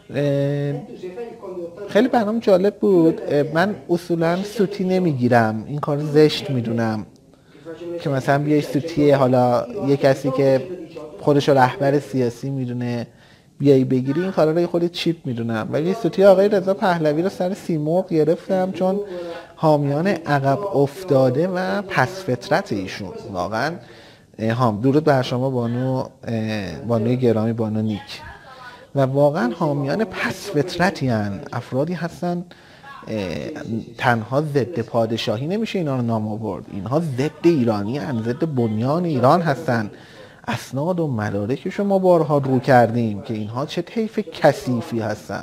خیلی برنامه جالب بود. من اصولا سوتی نمیگیرم، این کار زشت میدونم که مثلا بیای سوتی حالا یه کسی که خودشو رهبر سیاسی میدونه بیایی بگیری، این کارا رو خودت چیپ میدونم. ولی سوتی آقای رضا پهلوی رو سر سیمرغ گرفتم چون حامیان عقب افتاده و پس فطرت ایشون واقعا درود بر شما بانوی گرامی، بانو نیک، و واقعا حامیان پس فطرتی هن. افرادی هستن تنها ضد پادشاهی نمیشه اینا رو نام آورد، اینها ضد ایرانی هن، ضد بنیان ایران هستن. اسناد و مدارکش ما بارها رو کردیم که اینها چه طیف کثیفی هستن.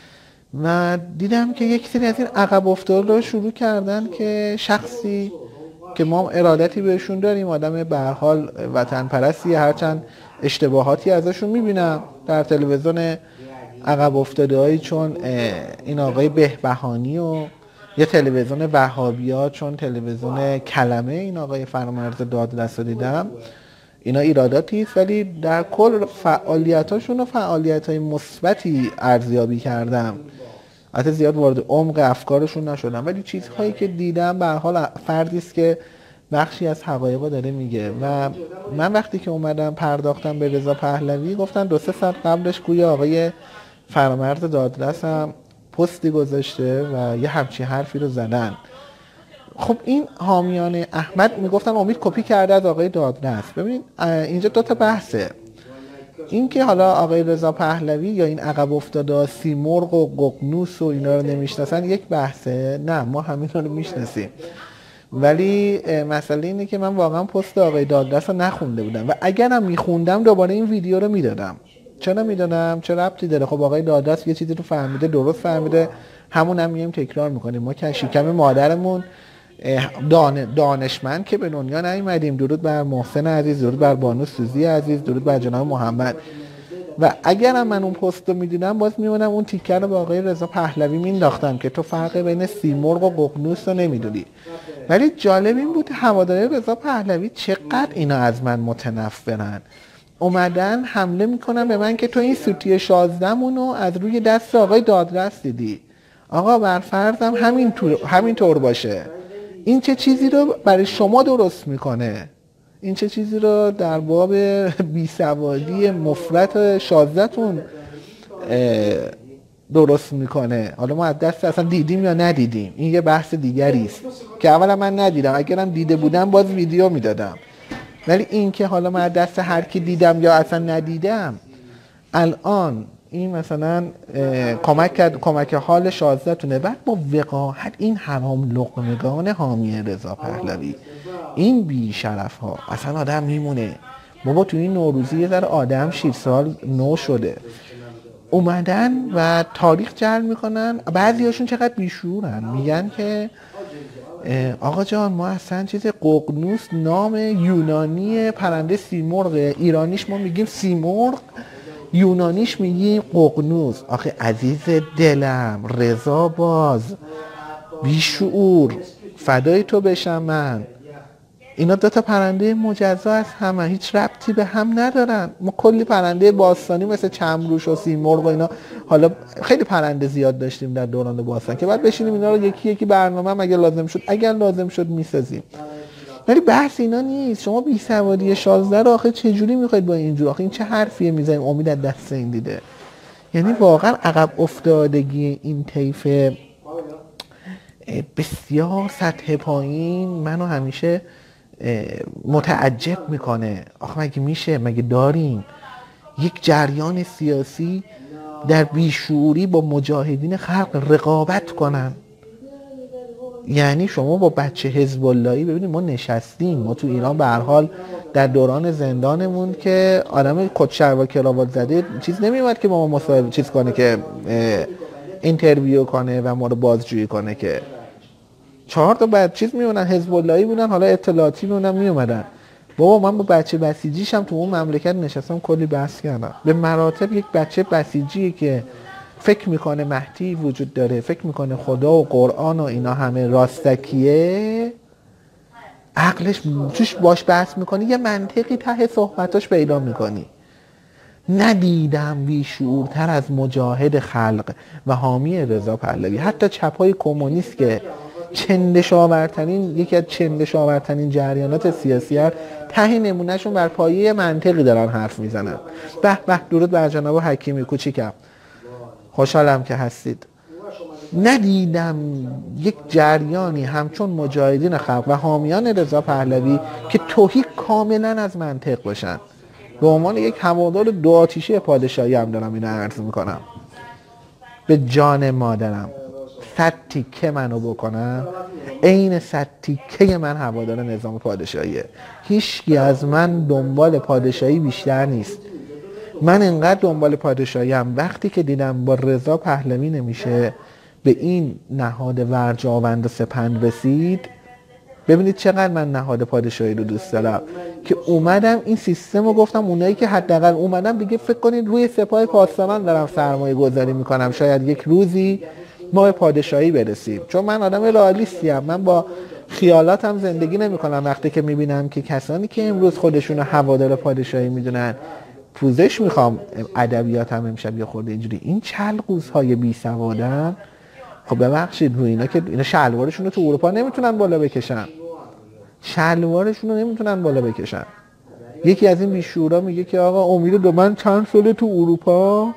و دیدم که یک سری از این عقب افتاده رو شروع کردن که شخصی که ما ارادتی بهشون داریم، آدم به هر حال وطن پرستی، هرچند اشتباهاتی ازشون میبینم در تلویزیون عقب افتاده هایی چون این آقای بهبهانی و یه تلویزیون وهابی‌ها چون تلویزیون کلمه این آقای فرامرز دادرس رو دیدم، اینا ایراداتی است، ولی در کل فعالیتاشون و فعالیت‌های مثبتی ارزیابی کردم. البته زیاد وارد عمق افکارشون نشدم، ولی چیزهایی که دیدم به هر حال فردی است که بخشی از حقایق داره میگه. و من وقتی که اومدم پرداختم به رضا پهلوی، گفتن 2-3 ساعت قبلش گویا آقای فرامرز دادرس هم پستی گذاشته و یه همچین حرفی رو زدن. خب این حامیان احمد میگفتن امید کپی کرده از آقای دادرس. ببینید اینجا 2 تا بحثه، این که حالا آقای رضا پهلوی یا این عقب افتاده سیمرغ و ققنوس و اینا رو نمیشناسن یک بحثه، نه ما همین رو میشناسیم. ولی مسئله اینه که من واقعا پست آقای دادرس رو نخونده بودم و اگرم میخوندم دوباره این ویدیو رو میدادم. چرا میدادم؟ چه ربطی داره؟ خب آقای دادرس یه چیزی رو فهمیده، درست فهمیده، همون هم میایم تکرار میکنیم. ما که شکم مادرمون دانشمند که به دنیا نیومدیم. درود بر محسن عزیز، درود بر بانو سوزی عزیز، درود بر جناب محمد. و اگرم من اون پست رو میدیدم باز میمونم اون تیکر رو به آقای رضا پهلوی مینداختم که تو فرق بین سیمرغ و ققنوس رو نمیدونی. ولی جالب این بود هواداری رضا پهلوی چقدر اینا از من متنفرن، اومدن حمله میکنن به من که تو این سوتی 16 مونو از روی دست آقای دادرس دیدی. آقا بر فرضم همینطور باشه، این چه چیزی رو برای شما درست میکنه؟ این چه چیزی رو در باب بیسوادی مفرط 16 تون درست میکنه؟ حالا ما از دست اصلا دیدیم یا ندیدیم این یه بحث دیگری است که اولا من ندیدم، اگرم دیده بودم باز ویدیو میدادم. ولی این که حالا من از دست هر کی دیدم یا اصلا ندیدم، الان این مثلا کمک حال 16 تونه. بعد با وقاحت این حرام لقمگان حامی رضا پهلوی، این بی شرف ها اصلا آدم میمونه. بابا تو این نوروزی یه ذره آدم 6 سال نو شده، اومدن و تاریخ جعل میکنن. بعضی هاشون چقدر بیشورن، میگن که آقا جان ما اصلا چیز ققنوس نام یونانی پرنده سیمرغ، ایرانیش ما میگیم سیمرغ، یونانیش میگیم ققنوس. آخه عزیز دلم رضا باز بیشعور، فدای تو بشم من. اینا 2 تا پرنده مجزا از همه، هیچ ربطی به هم ندارن. ما کلی پرنده باستانی مثل چمروش و سیمرغ و اینا، حالا خیلی پرنده زیاد داشتیم در دوران باستان که بعد بشینیم اینا رو یکی یکی برنامه اگه لازم شد میسازیم. ولی بحث اینا نیست. شما بی سوادی 16 رو آخه چه جوری میخواید با اینجور؟ آخه این چه حرفیه میزنیم امید از دست این دیده؟ یعنی واقعا عقب افتادگی این طیف بسیار سطح پایین منو همیشه متعجب میکنه. آخه مگه میشه؟ مگه داریم یک جریان سیاسی در بیشعوری با مجاهدین خلق رقابت کنن؟ یعنی شما با بچه حزب اللهی، ببینید ما نشستیم، ما تو ایران به هر حال در دوران زندانمون که آدم کتشلوار کراوات زده چیز نمیومد که با ما مصاحبه چیز کنه، که اینترویو کنه و ما رو بازجویی کنه، که 4 تا بعد چیز میمونن حزب اللهی بودن، حالا اطلاعاتی بودن میومدن. بابا من با بچه بسیجیشم تو اون مملکت نشستم کلی بحث کردم. به مراتب یک بچه بسیجی که فکر میکنه مهدی وجود داره، فکر میکنه خدا و قرآن و اینا همه راستکیه، عقلش توش باش بحث میکنی، یه منطقی ته صحبتاش پیدا میکنی. ندیدم بیشعورتر از مجاهد خلق و حامی رضا پهلوی. حتی چپای کمونیست که یکی از چندشاورترین جریانات سیاسی هست، ته نمونهشون بر پایه منطقی دارن حرف میزنن. به به، درود بر جناب حکیمی کوچیکم، خوشحالم که هستید. ندیدم یک جریانی همچون مجاهدین خلق و حامیان رضا پهلوی که توهی کاملا از منطق باشن. به عنوان یک هوادار دو آتیشه پادشاهی هم دارم اینو عرض میکنم. به جان مادرم 100 تیکه منو بکنم، عین 100 تیکه من هوادار نظام پادشاهیه. هیچکی از من دنبال پادشاهی بیشتر نیست. من انقدر دنبال پادشاهی هم وقتی که دیدم با رضا پهلوی نمیشه به این نهاد ورجاوند و سپند رسید. ببینید چقدر من نهاد پادشاهی رو دوست دارم که اومدم این سیستم رو گفتم اونایی که حداقل اومدم دیگه فکر کنید روی سپاه پاسداران دارم سرمایه گذاری میکنم، شاید یک روزی ما به پادشاهی برسیم. چون من آدم رئالیستی ام، من با خیالاتم زندگی نمیکنم. وقتی که میبینم که کسانی که امروز خودشون رو هوادار پادشاهی میدونن، پوزش میخوام ادبیاتم امشب یه خورده اینجوری، این چلقوزهای بی سوادن. خب ببخشید، روی اینا که اینا شلوارشون رو تو اروپا نمیتونن بالا بکشن، شلوارشون رو نمیتونن بالا بکشن. یکی از این بیشورا میگه که آقا امید من چند ساله تو اروپا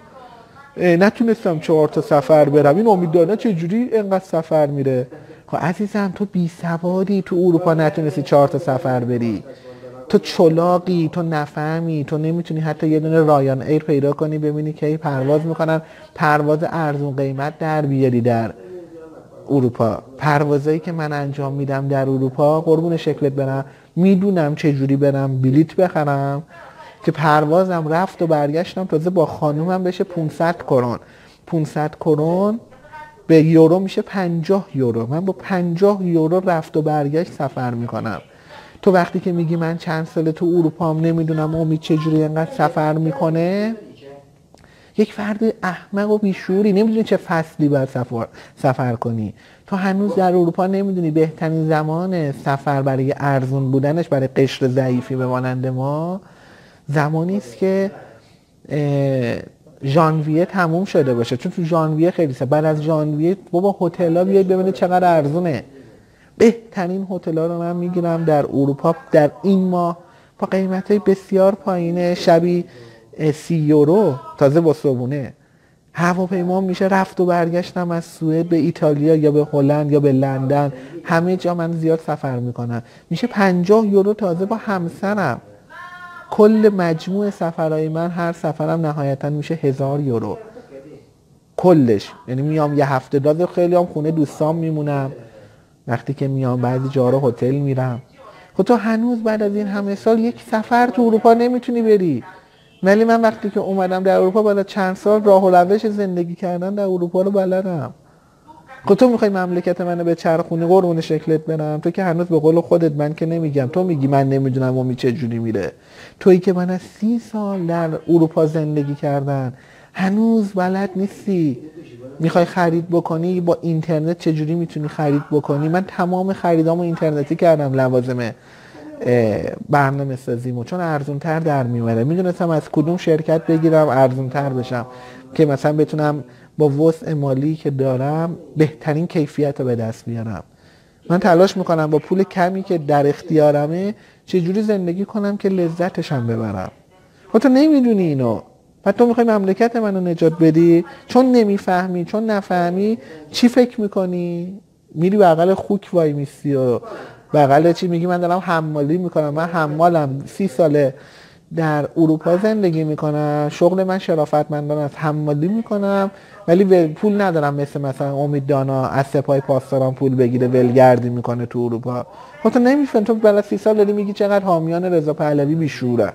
نتونستم 4 تا سفر برم. این امیدوارانه چجوری اینقدر سفر میره؟ خب عزیزم تو بی سوادی، تو اروپا نتونستی 4 تا سفر بری، تو چلاقی، تو نفهمی، تو نمیتونی حتی یه دونه رایان ایر پیدا کنی ببینی که پرواز میکنن، پرواز ارزون قیمت در بیاری در اروپا. پروازایی که من انجام میدم در اروپا قربون شکلت برم، میدونم چه جوری برم بلیت بخرم که پروازم رفت و برگشتم تازه با خانومم بشه 500 کرون. 500 کرون به یورو میشه 50 یورو. من با 50 یورو رفت و برگشت سفر میکنم. تو وقتی که میگی من چند ساله تو اروپا هم نمیدونم امید چجوری اینقدر سفر میکنه، یک فرد احمق و بیشوری نمیدونی چه فصلی باید سفر کنی. تو هنوز در اروپا نمیدونی بهترین زمان سفر برای ارزون بودنش برای قشر ضعیفی به مانند ما زمانی است که ژانویه تموم شده باشه. چون تو ژانویه خیلی بعد از ژانویه بابا هتل‌ها بیاید ببینید چقدر ارزونه. بهترین هتل‌ها رو من میگیرم در اروپا در این ماه با قیمت‌های بسیار پایینه، شبی 30 یورو تازه با صبحونه. هواپیما میشه رفت و برگشتم از سوئد به ایتالیا یا به هلند یا به لندن، همه جا من زیاد سفر میکنم، میشه 50 یورو تازه با همسرم. کل مجموع سفرهای من هر سفرم نهایتا میشه 1000 یورو کلش. یعنی میام یه هفته داده، خیلی هم خونه دوستام میمونم، وقتی که میام بعضی جاها هتل میرم. خب تو هنوز بعد از این همه سال یک سفر تو اروپا نمیتونی بری. ولی من وقتی که اومدم در اروپا بعد چند سال راه و روش زندگی کردن در اروپا رو بلدم. خب تو میخوای مملکت منو به چرخونی قربون شکلت برم؟ تو که هنوز به قول خودت، من که نمیگم، تو میگی من نمیدونم امید چه جوری میره. تویی که من از 30 سال در اروپا زندگی کردن هنوز بلد نیستی. میخوای خرید بکنی با اینترنت چجوری میتونی خرید بکنی؟ من تمام خریدامو اینترنتی کردم، لوازم برنامه سازیمو، چون ارزون تر در میمونه. میدونستم از کدوم شرکت بگیرم ارزون تر بشم که مثلا بتونم با وسع مالی که دارم بهترین کیفیت رو به دست بیارم. من تلاش میکنم با پول کمی که در اختیارمه چجوری زندگی کنم که لذتش هم ببرم. خب تو نمیدونی اینو، بعد تو میخوای مملکت منو نجات بدی؟ چون نمیفهمی، چون نفهمی، چی فکر میکنی؟ میری بغل خوک وای میستی و بغل چی میگی من دارم حمالی میکنم. من حمالم، 30 ساله در اروپا زندگی میکنم، شغل من شرافتمندانه است، حمالی میکنم، ولی پول ندارم مثلا امید دانا از سپاه پاسداران پول بگیره ولگردی میکنه تو اروپا. خب تو نمیفهمی، تو بعد از 30 سال داری میگی چقدر حامیان رضا پهلوی بیشورن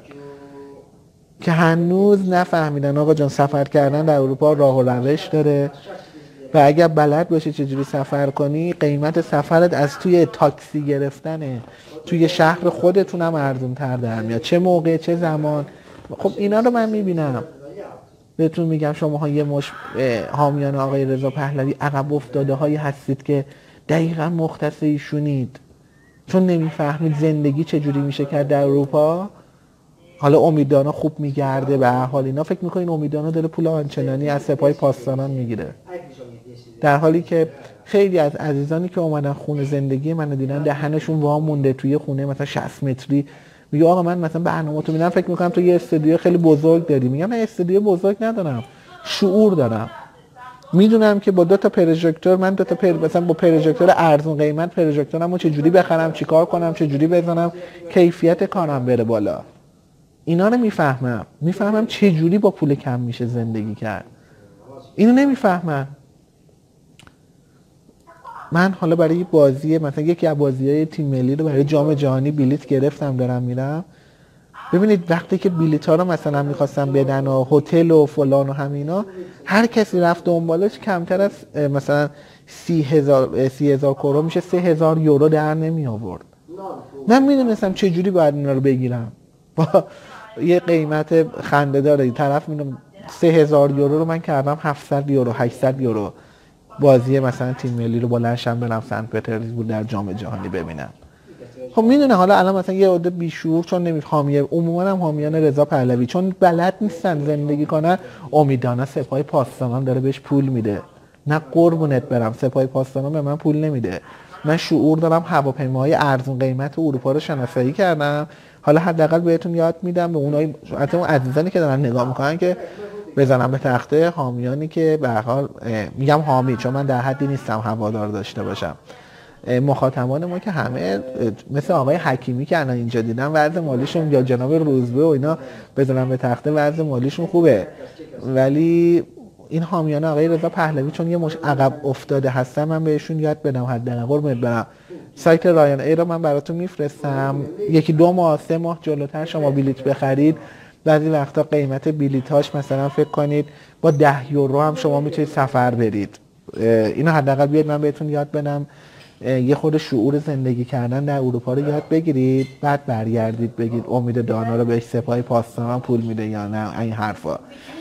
که هنوز نفهمیدن آقا جان سفر کردن در اروپا راه و روش داره و اگر بلد باشی چجوری سفر کنی، قیمت سفرت از توی تاکسی گرفتنه توی شهر خودتون هم ارزون تر در میاد، چه موقع چه زمان. خب اینا رو من میبینم. بهتون میگم شما یه حامیان آقای رضا پهلوی عقب افتاده هایی هستید که دقیقا مختص ایشونید، چون نمیفهمید زندگی چجوری میشه کرد در اروپا. حالا امیددانا خوب میگرده به هر حال اینا، فکر میکنین امیددانا داره پول آنچنانی از سپاه پاسداران میگیره، در حالی که خیلی از عزیزانی که اومدن خونه زندگی من دیدن دهنشون وا مونده توی خونه مثلا 60 متری. میگه آقا من مثلا برنامه‌تو میدم فکر میکنم تو یه استودیو خیلی بزرگ داری. میگم من استودیو بزرگ ندارم، شعور دارم. میدونم که با 2 تا پروژکتور من مثلا با پروژکتور ارزون قیمت پروژکتورمو چه جوری بخرم، چیکار کنم، چه جوری بزنم کیفیت کارم بره بالا. اینا رو میفهمم چه جوری با پول کم میشه زندگی کرد. اینو نمیفهمن. من حالا برای بازی مثلا یکی از بازی‌های تیم ملی رو برای جام جهانی بلیت گرفتم دارم میرم. ببینید وقتی که بلیط‌ها رو مثلا می‌خواستم بدن و هتل و فلان و همینا، هر کسی رفت دنبالش کمتر از مثلا 30,000 کرون میشه 3,000 یورو در نمی آورد. من میدونستم چه جوری باید اینا رو بگیرم با یه قیمت خنده داره. طرف میدونم 3,000 یورو رو من کردم 700 یورو 800 یورو بازی مثلا تیم ملی رو بلند شم برم سنت پترزبورگ در جام جهانی ببینم. خب میدونه حالا الان مثلا یه عده بیشعور چون نمیفهمیه، عموما هم حامیان رضا پهلوی چون بلد نیستن زندگی کنن، امیددانا سپاه پاسداران داره بهش پول میده. نه قربونت برم، سپاه پاسداران به من پول نمیده. من شعور دارم، هواپیماهای ارزون قیمت اروپا رو شناسایی کردم. حالا حداقل بهتون یاد میدم به اونای حتی اون عزیزانی که دارن نگاه میکنن که بزنم به تخته حامیانی که به هر حال میگم حامی چون من در حدی نیستم هوادار داشته باشم. مخاطبان ما که همه مثل آقای حکیمی که الان اینجا دیدم وضع مالیشون یا جناب روزبه و اینا بزنم به تخته وضع مالیشون خوبه، ولی این حامیان آقای رضا پهلوی چون یه مش عقب افتاده هستن من بهشون یاد بدم. حداقل قربونت برم سایت رایان ای رو من براتون میفرستم، 1-2 ماه 3 ماه جلوتر شما بلیط بخرید بعضی وقتا قیمت بلیطاش مثلا فکر کنید با 10 یورو هم شما میتونید سفر برید. اینو حداقل بیاید من بهتون یاد بدم، یه خود شعور زندگی کردن در اروپا رو یاد بگیرید، بعد برگردید بگید امید دانا رو بهش سپاه پاسداران پول میده یا نه، این حرفا.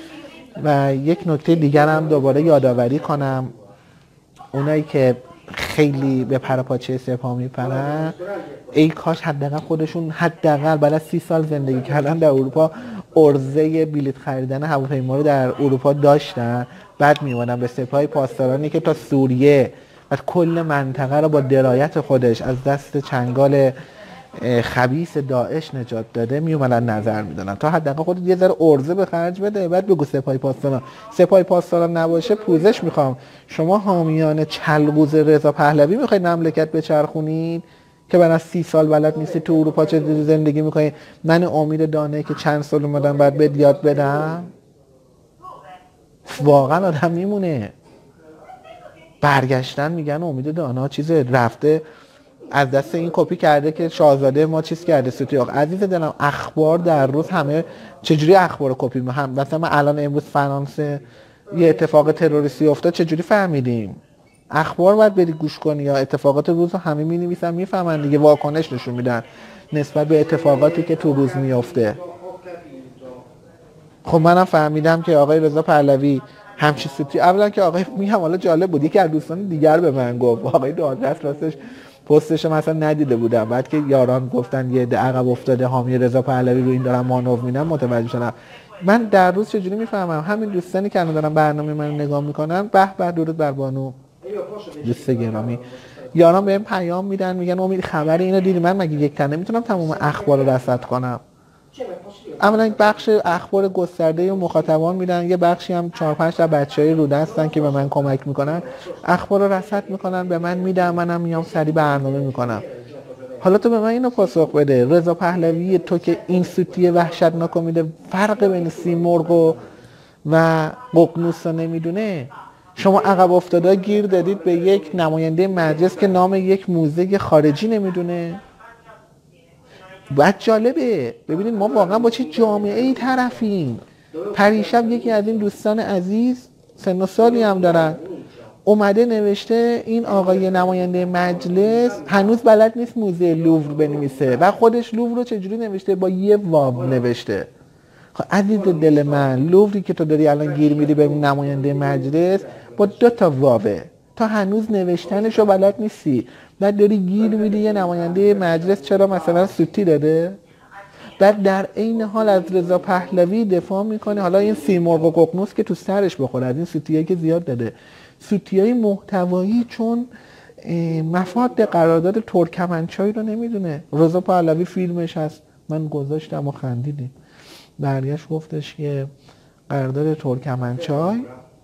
و یک نکته دیگر هم دوباره یادآوری کنم، اونایی که خیلی به پر پاچه سپاه میپرن، ای کاش حداقل خودشون حداقل بعد از 30 سال زندگی کردن در اروپا عرضه بلیط خریدن هواپیما رو در اروپا داشتن، بعد میومدن به سپاه پاسدارانی که تا سوریه و کل منطقه رو با درایت خودش از دست چنگال خبیث داعش نجات داده میومدن نظر میدادن. تا حداقل خودت یه ذره عرضه به خرج بده بعد بگو سپاه پاسداران. سپاه پاسداران نباشه پوزش میخوام. شما حامیان چلغوز رضا پهلوی میخواید مملکت بچرخونید که بعد از 30 سال بلد نیستی تو اروپا چه زندگی میکنی؟ من امید دانه که چند سال اومدم بعد بهت یاد بدم. واقعا آدم میمونه. برگشتن میگن امید دانا چیز رفته از دست این کپی کرده که شاهزاده ما چیز کرده ستیاق. عزیز دلم اخبار در روز همه چجوری اخبار کپی هم مثلا من الان امروز فرانسه یه اتفاق تروریستی افتاد چجوری فهمیدیم؟ اخبار باید بری گوش کنی یا اتفاقات روز رو همه می‌نویسن میفهمن دیگه، واکنش نشون میدن نسبت به اتفاقاتی که تو روز میفته. خب منم فهمیدم که آقای رضا پهلوی همچی سوتی اولا که آقای میگم حالا جالب بود یکی از دوستان دیگر به من گفت آقای دادرس راستش پستش مثلا ندیده بودم، بعد که یاران گفتن یه عده عقب افتاده حامی رضا پهلوی رو این دارن مانور میدن متوجه شدم. من در روز چجوری میفهمم؟ همین دوستانی که الان دارن برنامه منو نگاه میکنن به درود بر بانو دوست گرامی، یاران بهم پیام میدن میگن امید خبر اینو دیدی؟ من مگه یک تنه میتونم تمام اخبار رو رصد کنم؟ اولا بخش اخبار گسترده و مخاطبان میدن، یه بخشی هم 4-5 تا بچهای روده هستن که به من کمک میکنن اخبار رو رصد میکنن به من میدن، منم میام سری برنامه میکنم. حالا تو به من اینو پاسخ بده، رضا پهلوی تو که این سوتی وحشتناک میده فرق بین سیمرغ و ققنوس رو نمیدونه، شما عقب افتاده گیر دادید به یک نماینده مجلس که نام یک موزه خارجی نمیدونه. بعد جالبه ببینید ما واقعا با چه جامعه ای طرفیم. پریشب یکی از این دوستان عزیز سن و سالی هم دارن اومده نوشته این آقای نماینده مجلس هنوز بلد نیست موزه لوور بنویسه و خودش لوور رو چجوری نوشته؟ با یه واو نوشته. خب عزیز دل من، لووری که تو داری الان گیر میدی به نماینده مجلس با 2 تا واوه، تا هنوز نوشتنش رو بلد نیستی بعد داری گیر میدی یه نماینده مجلس چرا مثلا سوتی داده؟ بعد در عین حال از رضا پهلوی دفاع میکنه. حالا این سیمرغ و ققنوس که تو سرش بخوره از این سوتیایی که زیاد داده، سوتیای محتوایی، چون مفاد قرارداد ترکمنچای رو نمیدونه. رضا پهلوی فیلمش هست، من گذاشتم و خندیدیم، برگشت گفتش که قرارداد ترکمنچای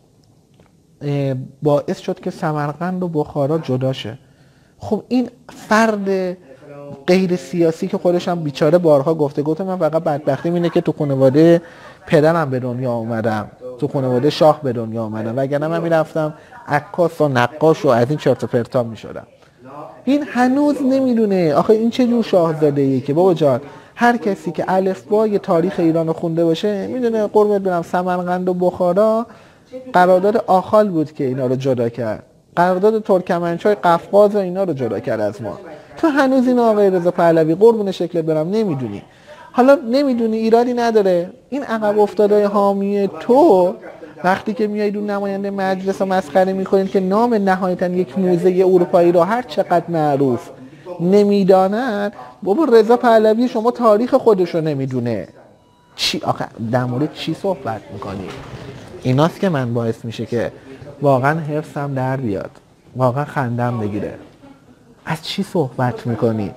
باعث شد که سمرقند و بخارا جدا شه. خب این فرد غیر سیاسی که خودش هم بیچاره بارها گفته من فقط بدبختیم اینه که تو خانواده پدرم به دنیا اومدم، تو خانواده شاه به دنیا اومدم، وگرنه من میرفتم عکاس و نقاش و از این چرت و پرتا میشدم. این هنوز نمیدونه آخه این چه جور شاهزاده‌ایه که بابا جان هر کسی که الفبای تاریخ ایران رو خونده باشه میدونه قربت برم سمرقند و بخارا قرارداد آخال بود که اینا رو جدا کرد، قرارداد ترکمنچای قفقاز و اینا رو جدا کرد از ما. تو هنوز این آقای رضا پهلوی قربون شکلت برم نمیدونی. حالا نمیدونی ایرادی نداره، این عقب افتادای حامی تو وقتی که میایید اون نماینده مجلس رو مسخره میکنید که نام نهایتا یک موزه اروپایی رو هر چقدر معروف نمیدانن. بابا رضا پهلوی شما تاریخ خودش رو نمیدونه، چی آخه در مورد چی صحبت میکنی؟ ایناست که من باعث میشه که واقعا حرصم در بیاد، واقعا خندم بگیره. از چی صحبت میکنید؟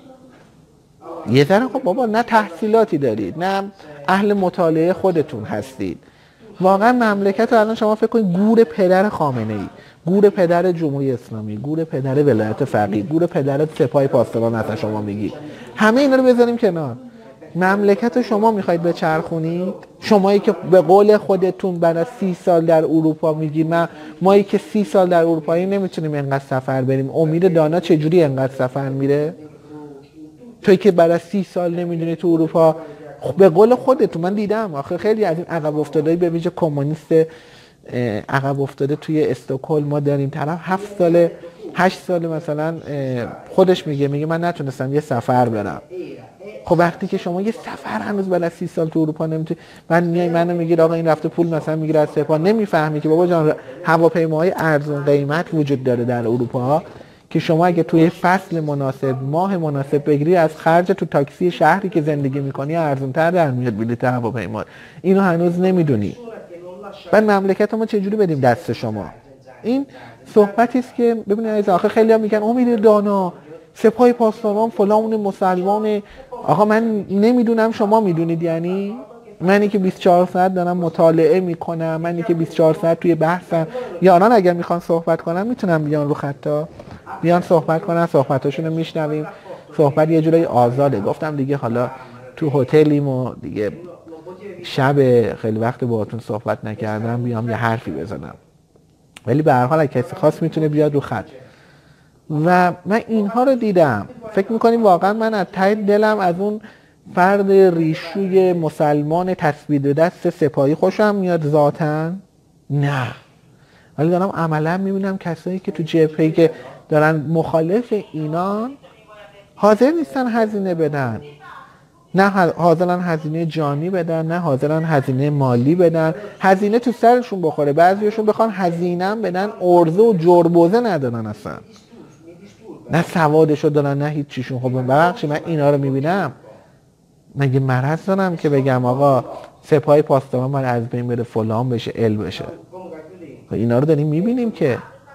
یه ذره خب بابا نه تحصیلاتی دارید نه اهل مطالعه خودتون هستید. واقعا مملکت رو الان شما فکر کنید گور پدر خامنه ای، گور پدر جمهوری اسلامی، گور پدر ولایت فقیه، گور پدر سپاه پاسداران هستن شما میگی. همه اینا رو بذاریم کنار. مملکت رو شما میخواید بچرخونید؟ شمایی که به قول خودتون بعد 30 سال در اروپا میگید مایی که 30 سال در اروپایی نمیتونیم اینقدر سفر بریم. امید دانا چجوری اینقدر سفر میره؟ توی که بعد از 30 سال نمیدونی تو اروپا. به قول خودتون من دیدم آخه خیلی از این عقب افتاده‌ای به ویژه کمونیست عقب افتاده توی استکهلم ما داریم، طرف 7 سال 8 سال مثلا خودش میگه من نتونستم یه سفر برم. خب وقتی که شما یه سفر هنوز بعد از 30 سال تو اروپا نمیتونی، منو میگید آقا این رفته پول مثلا میگیره از سپاه، نمیفهمی که بابا جان هواپیماهای ارزون قیمت وجود داره در اروپا که شما اگه توی فصل مناسب ماه مناسب بگیری از خرج تو تاکسی شهری که زندگی میکنی ارزون‌تر در میاد بلیط هواپیما. اینو هنوز نمیدونی. بعد مملکت ما چجوری بدیم دست شما؟ این صحبتی است که ببینید آخه خیلی‌ها میگن امید دانا سپاه پاسداران فلان مسلمان. آقا من نمیدونم شما میدونید؟ یعنی منی که 24 ساعت دارم مطالعه میکنم، منی که 24 ساعت توی بحثم، یاران اگر میخوان صحبت کنن میتونن بیان رو خطا بیان صحبت کنن، صحبتاشون رو میشنویم. صحبت یه جورایی آزاده. گفتم دیگه حالا تو هتلیم و دیگه شب خیلی وقت باهاتون صحبت نکردم بیام یه حرفی بزنم، ولی به هر حال کسی خاص میتونه بیاد رو خط. و من اینها رو دیدم. فکر میکنیم واقعا من از ته دلم از اون فرد ریشوی مسلمان تسبیح دست سپاهی خوشم میاد ذاتن؟ نه، ولی دارم عملا میبینم کسایی که تو جبهه‌ای که دارن مخالف اینان حاضر نیستن هزینه بدن، نه حاضرن هزینه جانی بدن، نه حاضرن هزینه مالی بدن، هزینه تو سرشون بخوره. بعضیشون بخوان هزینه بدن ارزه و جربوزه ندارن اصلا، نه سوادشو دارن نه هیچ چیشون. خب ببخشید من اینا رو میبینم مگه مرض دارم که بگم آقا سپاه پاسداران من از بین بره فلان بشه ال بشه؟ اینا رو داریم میبینیم که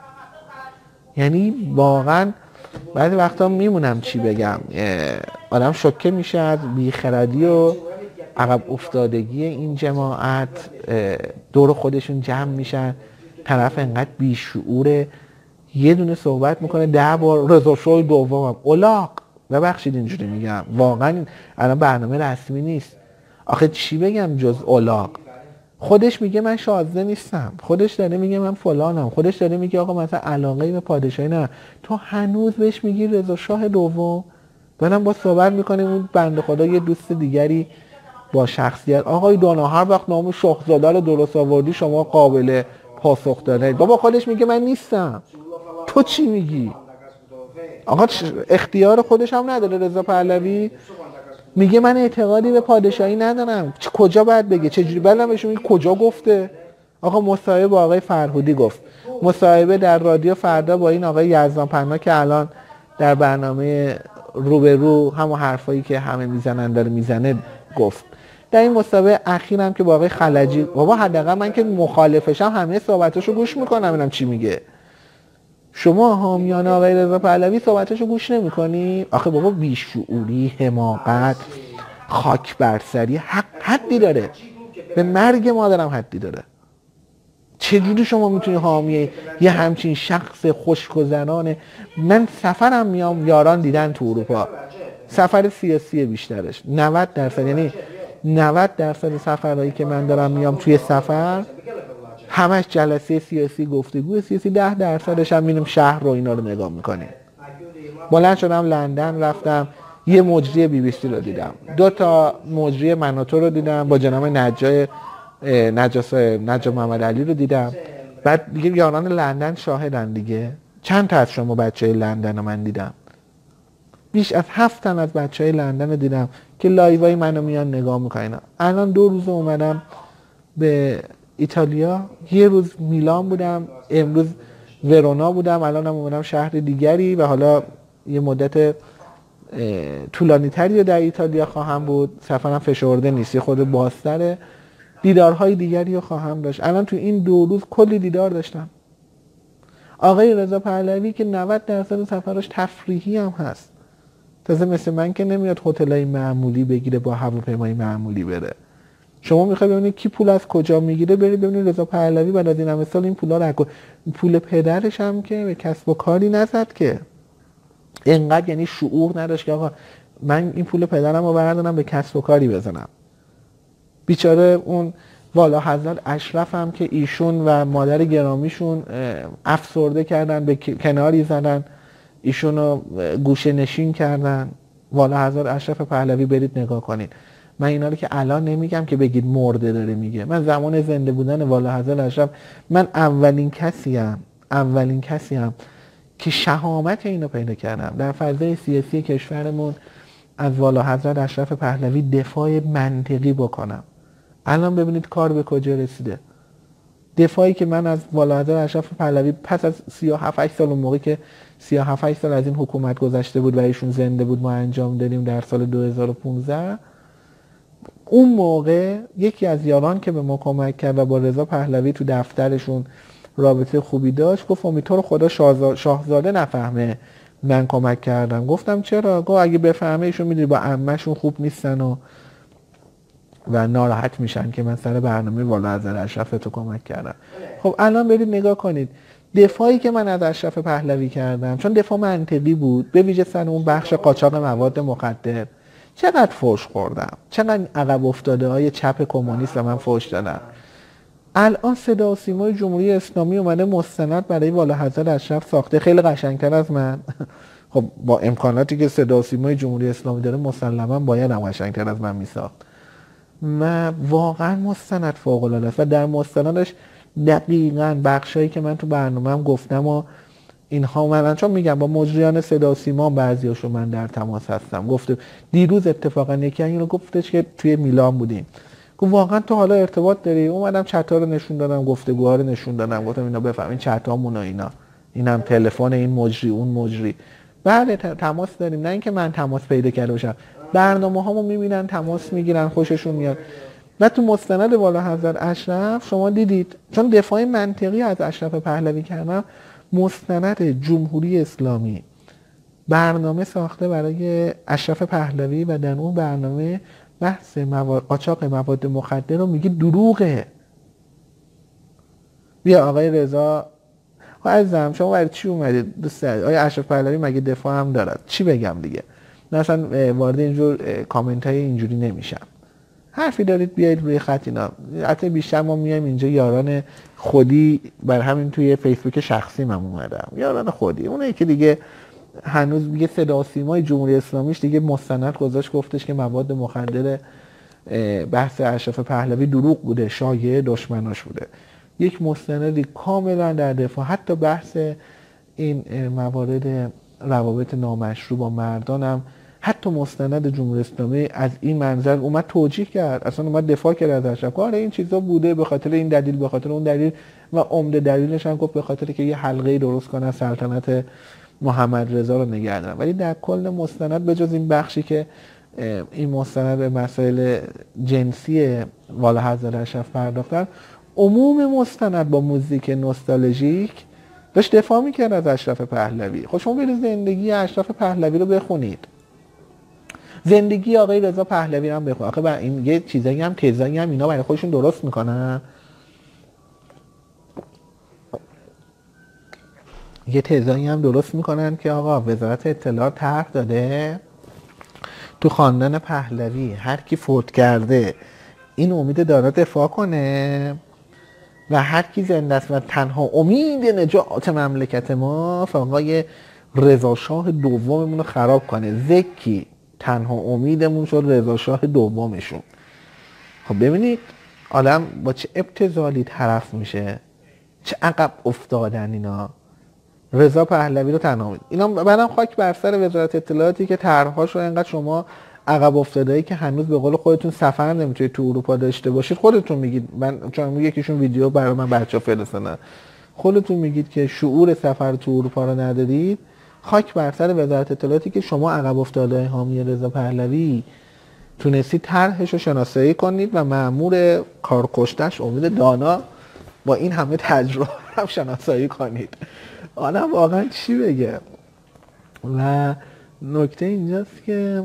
یعنی واقعا بعضی وقتا میمونم چی بگم، آدم شوکه میشه از بیخردی و عقب افتادگی این جماعت. دور خودشون جمع میشن، طرف انقدر بیشعوره یه دونه صحبت میکنه 10 بار رضا شاه دومم اولاق. ببخشید اینجوری میگم، واقعا الان برنامه رسمی نیست. آخه چی بگم جز اولاق؟ خودش میگه من شازده نیستم، خودش داره میگه من فلانم، خودش داره میگه آقا مثلا علاقه به پادشاهی نه. تو هنوز بهش میگی رضا شاه دوم. دارم با صحبت میکنیم اون بنده خدا یه دوست دیگری با شخصیت، آقای دانا هر وقت نام شاهزاده رو درست آوردی شما قابل پاسخ دارید. بابا خودش میگه من نیستم، تو چی میگی؟ آقا اختیار خودش هم نداره رضا پهلوی؟ میگه من اعتقادی به پادشاهی ندارم. کجا باید بگه؟ چجوری؟ بلند بهشون میگه کجا گفته؟ آقا مصاحبه با آقای فرهودی گفت، مصاحبه در رادیو فردا با این آقای یزدان پنا که الان در برنامه رو به رو همون حرفایی که همه میزنن داره میزنه گفت. در این مسابقه اخیرم که با آقای خلجی، بابا حداقل من که مخالفشم همه صحبتاشو گوش میکنم ببینم چی میگه. شما حامیان آقای رضا پهلوی صحبتاشو گوش نمیکنی؟ آخه بابا بیشعوری، حماقت، خاک برسری حدی داره، به مرگ مادرم حدی داره. چجوری شما میتونی حامی یه همچین شخص خوشگذرانه؟ من سفرم میام، یاران دیدن تو اروپا سفر سیاسی بیشترش 90%، یعنی 90% سفرهایی که من دارم میام توی سفر همش جلسه سیاسی، گفتگو سیاسی، 10%ش هم میریم شهر رو اینا رو نگاه میکنیم. بلند شدم لندن رفتم یه مجری BBC رو دیدم، 2 مجری مناطو رو دیدم با جناب نجا محمد علی رو دیدم. بعد دیگه یاران لندن شاهدن دیگه. چند تا از شما بچه لندن رو من دیدم؟ بیش از 7 تن از بچه های لندن رو دیدم که لایوای منو میان نگاه میکنن. الان 2 روز اومدم به ایتالیا، یه روز میلان بودم، امروز ورونا بودم، الان هم اومدم شهر دیگری و حالا یه مدت طولانی تری در ایتالیا خواهم بود. سفرم فشرده نیست، خود بازتره، دیدارهای دیگری رو خواهم داشت. الان تو این 2 روز کلی دیدار داشتم. آقای رضا پهلوی که 90% سفرش تفریحی هم هست، تازه مثل من که نمیاد هتلای معمولی بگیره با هواپیمای معمولی بره. شما میخوای ببینید کی پول از کجا میگیره، برید ببینید رضا پهلوی بعد از این همه سال این پولا رو پول پدرش هم که به کسب و کاری نزد که اینقدر، یعنی شعور نداشت که آقا من این پول پدرم رو بردارم به کسب و کاری بزنم. بیچاره اون والا حضرت اشرف هم که ایشون و مادر گرامیشون افسرده کردن، به کناری زدن، ایشونو گوشه نشین کردن. والا حضرت اشرف پهلوی برید نگاه کنید. من اینا رو که الان نمیگم که بگید مرده داره میگه، من زمان زنده بودن والا حضرت اشرف، من اولین کسی هم که شهامت اینو پیدا کردم در فضای سیاسی کشورمون از والا حضرت اشرف پهلوی دفاع منطقی بکنم. الان ببینید کار به کجا رسیده. دفاعی که من از والا حضرت اشرف پهلوی پس از 37-8 سال، اون موقعی که 37-8 سال از این حکومت گذشته بود و ایشون زنده بود، ما انجام دادیم در سال 2015. اون موقع یکی از یاران که به ما کمک کرد و با رضا پهلوی تو دفترشون رابطه خوبی داشت گفت امید تو رو خدا شاهزاده نفهمه من کمک کردم. گفتم چرا؟ گفت اگه بفهمه ایشون میدونی با عمه‌شون خوب نیستن و ناراحت میشن که من سر برنامه والا حضرت اشرف تو کمک کردم. خب الان برید نگاه کنید دفاعی که من از اشرف پهلوی کردم، چون دفاع منطقی بود، به ویژه سر اون بخش قاچاق مواد مخدر چقدر فوش خوردم، چقدر عقب افتاده های چپ کمونیست من فوش دادم. الان صدا و سیمای جمهوری اسلامی اومده مستند برای والا حضرت اشرف ساخته، خیلی قشنگتر از من. خب با امکاناتی که صدا و سیمای جمهوری اسلامی داره مسلما باید هم قشنگتر از من میساخت. واقعا مستند فوق العاده است و در مستندش دقیقاً بخشایی که من تو برنامه‌ام گفتم و اینها اومدن، چون میگم با مجریان صدا و سیما بعضیاشو من در تماس هستم. گفته دیروز اتفاقا یکی اینو گفتش که توی میلان بودیم، گفت واقعا تو حالا ارتباط داری؟ اومدم چت‌ها رو نشون دادم، گفتگوها رو نشون دادم، گفتم اینا بفهمین چت‌هامون و اینا، اینم تلفن این مجری اون مجری. بله تماس داریم، نه اینکه من تماس پیدا کرده باشم، برنامه‌هامو میبینن تماس میگیرن خوششون میاد. و تو مستند والا حضرت اشرف شما دیدید، چون دفاع منطقی از اشرف پهلوی کردم، مستند جمهوری اسلامی برنامه ساخته برای اشرف پهلوی و در اون برنامه بحث قاچاق مواد مخدر رو میگه دروغه. بیا آقای رضا عزیزم شما برای چی اومدید دوست دارید؟ آقای اشرف پهلوی مگه دفاع هم دارد؟ چی بگم دیگه؟ من اصلا وارد اینجور کامنت های اینجوری نمیشم. حرفی دارید بیایید روی خط اینا. حتی بیشتر ما میایم اینجا یاران خودی، بر همین توی فیسبوک شخصی من اومدم یاران خودی، اونایی که دیگه هنوز میگه صدا و سیمای جمهوری اسلامیش دیگه مستند گذاشت گفتش که مواد مخدر بحث اشرف پهلوی دروغ بوده، شایعه دشمناش بوده. یک مستندی کاملا در دفاع، حتی بحث این موارد روابط نامشروع با مردانم، حتی مستند جمهوری اسلامی از این منظر اومد توجیه کرد، اصلا اومد دفاع کرد از اشرف. آره این چیزا بوده به خاطر این دلیل، به خاطر اون دلیل، و عمده دلیلش هم گفت به خاطر که یه حلقه درست کنه سلطنت محمد رضا رو نگه دارن. ولی در کل مستند بجز این بخشی که این مستند به مسائل جنسی والا حضرت اشرف پرداختن، عموم مستند با موزیک نوستالژیک داشت دفاع میکرد از اشرف پهلوی. خب شما برید زندگی اشرف پهلوی رو بخونید، زندگی آقای رضا پهلوی رو هم بخونید. آخه بر این یه چیزایی هم تزایی هم اینا برای خودشون درست میکنن، یه تزایی هم درست میکنن که آقا وزارت اطلاعات طرح داده تو خاندان پهلوی هر کی فوت کرده این امید داره دفاع کنه و هر کی زنده است و تنها امید نجات مملکت ما آقای رضا شاه دوممون رو خراب کنه. زکی تنها امیدمون شد رضا شاه دومشون. خب ببینید آدم با چه ابتذالی طرف میشه، چه عقب افتادن اینا. رضا پهلوی رو تنها امید. اینا بعدم خاک بر سر وزارت اطلاعاتی که طرح‌هاش رو اینقدر شما عقب افتادایی که هنوز به قول خودتون سفر نمیتونید تو اروپا داشته باشید. خودتون میگید، من چون یکیشون ویدیو برای من بچه‌ها فرستادن، خودتون میگید که شعور سفر تو اروپا رو ندارید. خاک بر سر وزارت اطلاعاتی که شما عقب افتادای حامی رضا پهلوی تونستید طرحش رو شناسایی کنید و مأمور کارکشتش امید دانا با این همه تجربه هم شناسایی کنید. آدم واقعا چی بگه. و نکته اینجاست که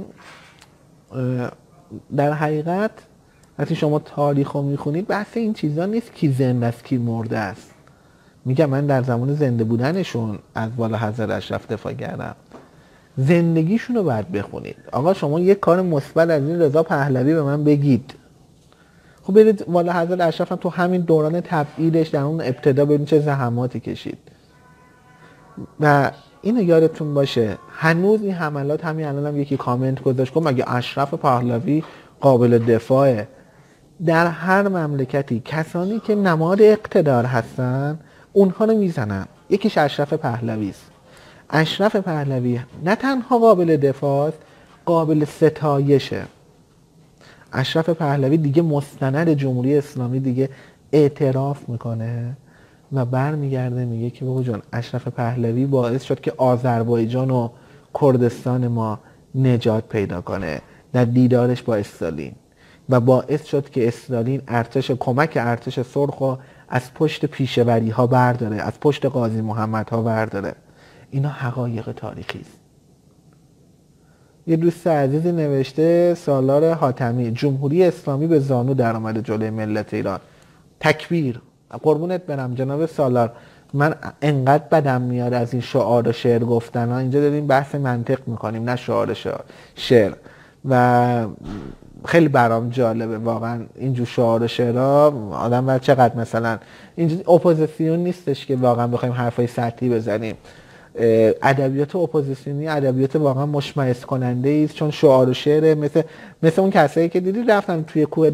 در حقیقت وقتی شما تاریخ رو میخونید بحث این چیزا نیست کی زنده است کی مرده است. میگم من در زمان زنده بودنشون از والا حضرت اشرف دفاع کردم، زندگیشون رو باید بخونید. آقا شما یک کار مثبت از این رضا پهلوی به من بگید. خب برید والا حضرت اشرف هم تو همین دوران تبعیدش در اون ابتدا ببینید چه زحماتی کشید. و اینو یادتون باشه هنوز این حملات، همین الان هم یکی کامنت گذاشت گفت مگه اشرف پهلوی قابل دفاعه؟ در هر مملکتی کسانی که نماد اقتدار هستن اونها رو میزنن. یکیش اشرف پهلوی است. اشرف پهلوی نه تنها قابل دفاع است، قابل ستایشه. اشرف پهلوی دیگه مستند جمهوری اسلامی دیگه اعتراف میکنه و برمیگرده میگه که بابا جان اشرف پهلوی باعث شد که آذربایجان و کردستان ما نجات پیدا کنه در دیدارش با استالین و باعث شد که استالین کمک ارتش سرخ از پشت پیشوری ها برداره، از پشت قاضی محمد ها برداره. اینا حقایق تاریخی است. یه دوست عزیزی نوشته سالار حاتمی جمهوری اسلامی به زانو در آمده جلوی ملت ایران. تکبیر. قربونت برم جناب سالار، من انقدر بدم میاد از این شعار و شعر گفتن ها. اینجا داریم بحث منطق میکنیم نه شعار شعر و خیلی برام جالبه واقعا اینجور شعار و شعرها. آدم باید چقدر مثلا اینجا اپوزیسیون نیستش که واقعا بخوایم حرفای سطحی بزنیم. ادبیات اپوزیسیونی ادبیات واقعا مشمئز کننده است، چون شعار و شعر مثل اون کسایی که دیدی رفتن توی کوه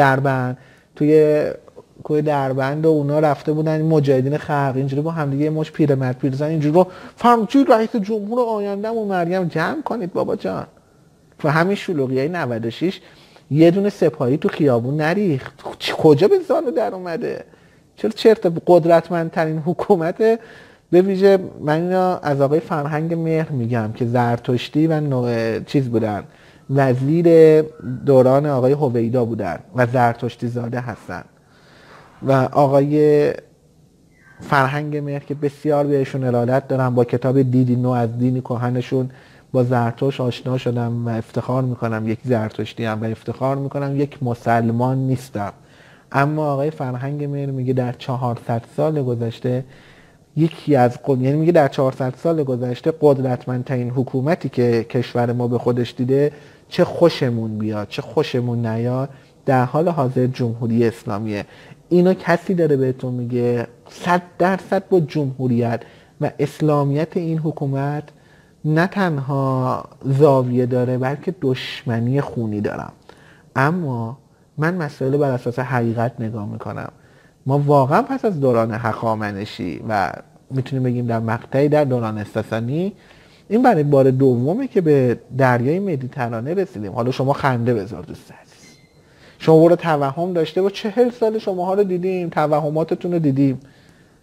دربند و اونا رفته بودن مجاهدین خلق اینجوری با همدیگه مش پیرمرد پیرزن اینجوری رو فرمچی رئیس جمهور آینده‌مون مریم جمع کنید بابا جان. تو همین شلوغیای 96 یه دونه سپاهی تو خیابون نریخت. کجا به زانو در اومده؟ چرا چرت قدرتمندترین حکومت به ویژه من اینا از آقای فرهنگ مهر میگم که زرتشتی و چیز بودن، وزیر دوران آقای هویدا بودن و زرتشتی زاده هستن و آقای فرهنگ مهر که بسیار بهشون ارادت دارم، با کتاب دیدی نو از دینی کهنشون با زرتشت آشنا شدم و افتخار میکنم یک زرتشتی هم و افتخار میکنم یک مسلمان نیستم. اما آقای فرهنگ مهر میگه در 400 سال گذشته یعنی میگه در 400 سال گذشته قدرتمندترین حکومتی که کشور ما به خودش دیده، چه خوشمون بیاد چه خوشمون نیاد، در حال حاضر جمهوری اسلامیه. اینو کسی داره بهتون میگه 100% با جمهوریت و اسلامیت این حکومت نه تنها زاویه داره بلکه دشمنی خونی دارم. اما من مسئله بر اساس حقیقت نگاه میکنم. ما واقعا پس از دوران هخامنشی و میتونیم بگیم در مقطعی در دوران ساسانی این برای بار دومه که به دریای مدیترانه رسیدیم. حالا شما خنده بذار دوست عزیز، شما برو توهم داشته با 40 سال شماها رو دیدیم، توهماتتون رو دیدیم.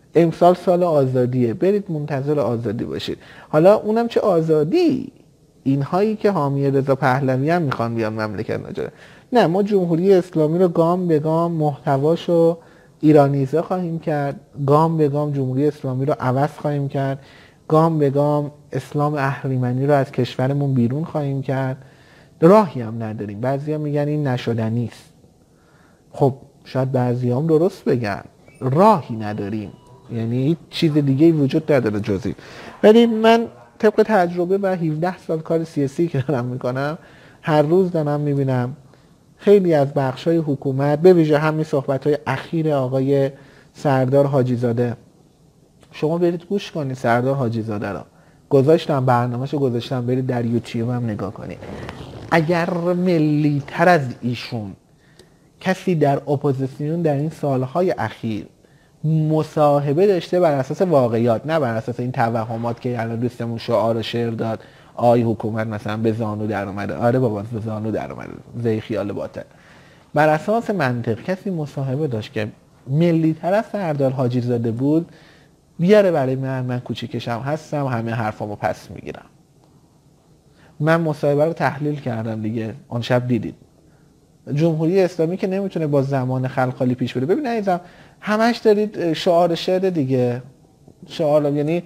امسال سال آزادیه، برید منتظر آزادی باشید. حالا اونم چه آزادی، اینهایی که حامی رضا پهلوی هم میخوان بیان مملکت نجات. نه، ما جمهوری اسلامی رو گام به گام محتواشو ایرانیزه خواهیم کرد، گام به گام جمهوری اسلامی رو عوض خواهیم کرد، گام به گام اسلام اهریمنی رو از کشورمون بیرون خواهیم کرد. راهی هم نداریم. بعضی هم میگن این نشدنی است. خب شاید بعضی هم درست بگن، راهی نداریم، یعنی هیچ چیز دیگه وجود نداره جزی. ولی من طبق تجربه و 17 سال کار سیاسی که دارم میکنم، هر روز دارم میبینم خیلی از بخشای حکومت، به ویژه همین صحبت‌های اخیر آقای سردار حاجی زاده، شما برید گوش کنید سردار حاجی زاده رو، گذاشتم برنامه‌شو گذاشتم، برید در یوتیوب هم نگاه کنید. اگر ملی تر از ایشون کسی در اپوزیسیون در این سالهای اخیر مصاحبه داشته بر اساس واقعیات، نه بر اساس این توهمات که الان دوستمون شعار و شعر داد، آی حکومت مثلا به زانو در اومده، آره بابا به زانو در اومده، زی خیال باطل، بر اساس منطق کسی مصاحبه داشت که ملی تر از سردار حاجی زاده بود، بیاره برای من کوچیکشم هستم، همه حرفامو پس میگیرم. من مصاحبه رو تحلیل کردم دیگه، آن شب دیدید. جمهوری اسلامی که نمیتونه با زمان خلخالی پیش بره. ببین عزیزم، همش دارید شعار شعر دیگه، شعار، یعنی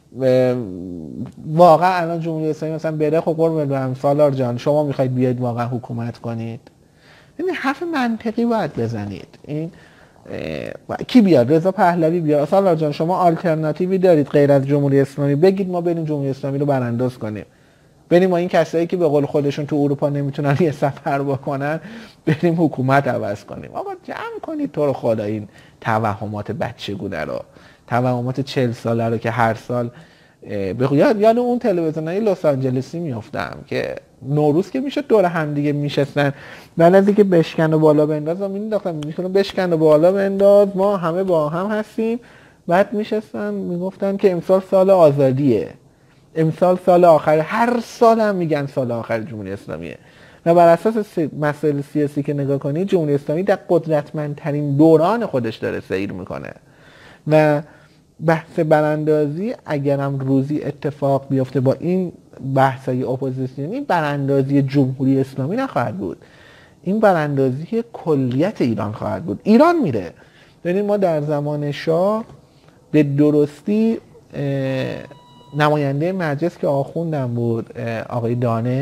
واقعا الان جمهوری اسلامی مثلا بره، خب قربون برم سالار جان شما میخواید بیاید واقعا حکومت کنید، یعنی حرف منطقی باید بزنید. این کی بیاد؟ رضا پهلوی بیاد، سالار جان شما آلترناتیوی دارید غیر از جمهوری اسلامی؟ بگید ما بریم جمهوری اسلامی رو برانداز کنیم، بریم ما این کسایی که به قول خودشون تو اروپا نمیتونن یه سفر بکنن بریم حکومت عوض کنیم. آقا جمع کنید تو رو خدا این توهمات بچگونه رو، توهمات 40 ساله رو که هر سال یاد اون تلویزیونای لس آنجلسی میافتم که نوروز که میشه دور هم دیگه میشستن، بعد از اینکه بشکن و بالا بنداز و مینداختن میشونن بشکن و بالا بنداز ما همه با هم هستیم، بعد میشستن میگفتن که امسال سال آزادیه، امسال سال آخر، هر سال هم میگن سال آخر جمهوری اسلامیه. و بر اساس مسائل سیاسی که نگاه کنید، جمهوری اسلامی در قدرتمندترین دوران خودش داره سیر میکنه و بحث براندازی اگرم روزی اتفاق بیفته با این بحثای اپوزیسیونی، براندازی جمهوری اسلامی نخواهد بود، این براندازی کلیت ایران خواهد بود. ایران میره. ببینید ما در زمان شاه به درستی نماینده مجلس که آخوندم بود، آقای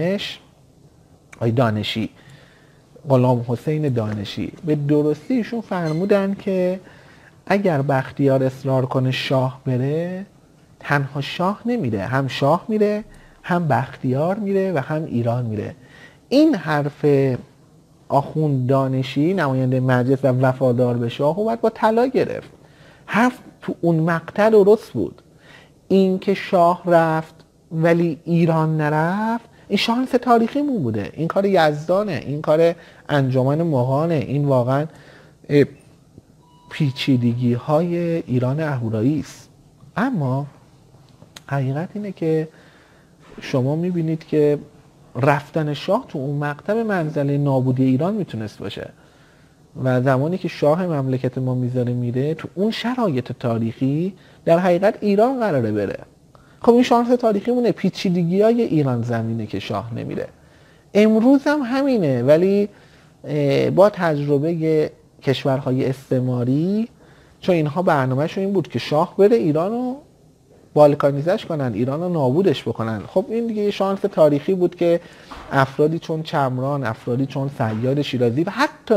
دانشی، غلام حسین دانشی، به درستی ایشون فرمودن که اگر بختیار اصرار کنه شاه بره، تنها شاه نمیره، هم شاه میره، هم بختیار میره و هم ایران میره. این حرف آخوند دانشی نماینده مجلس و وفادار به شاه و بعد با طلا گرفت. حرف تو اون مقطع درست بود. این که شاه رفت ولی ایران نرفت، این شانس تاریخیمون بوده، این کار یزدانه، این کار انجمن مغانه، این واقعا پیچیدگی های ایران اهورایی است. اما حقیقت اینه که شما میبینید که رفتن شاه تو اون مقطع به منزله نابودی ایران میتونست باشه و زمانی که شاه مملکت ما میذاره میره تو اون شرایط تاریخی، در حقیقت ایران قراره بره. خب این شانس تاریخی مونه، پیچیدگی های ایران زمینه که شاه نمیره. امروز هم همینه، ولی با تجربه کشورهای استعماری، چون اینها برنامه‌شون این بود که شاه بره ایرانو بالکانیزش کنن، ایرانو نابودش بکنن. خب این دیگه شانس تاریخی بود که افرادی چون چمران، افرادی چون سیاد شیرازی و حتی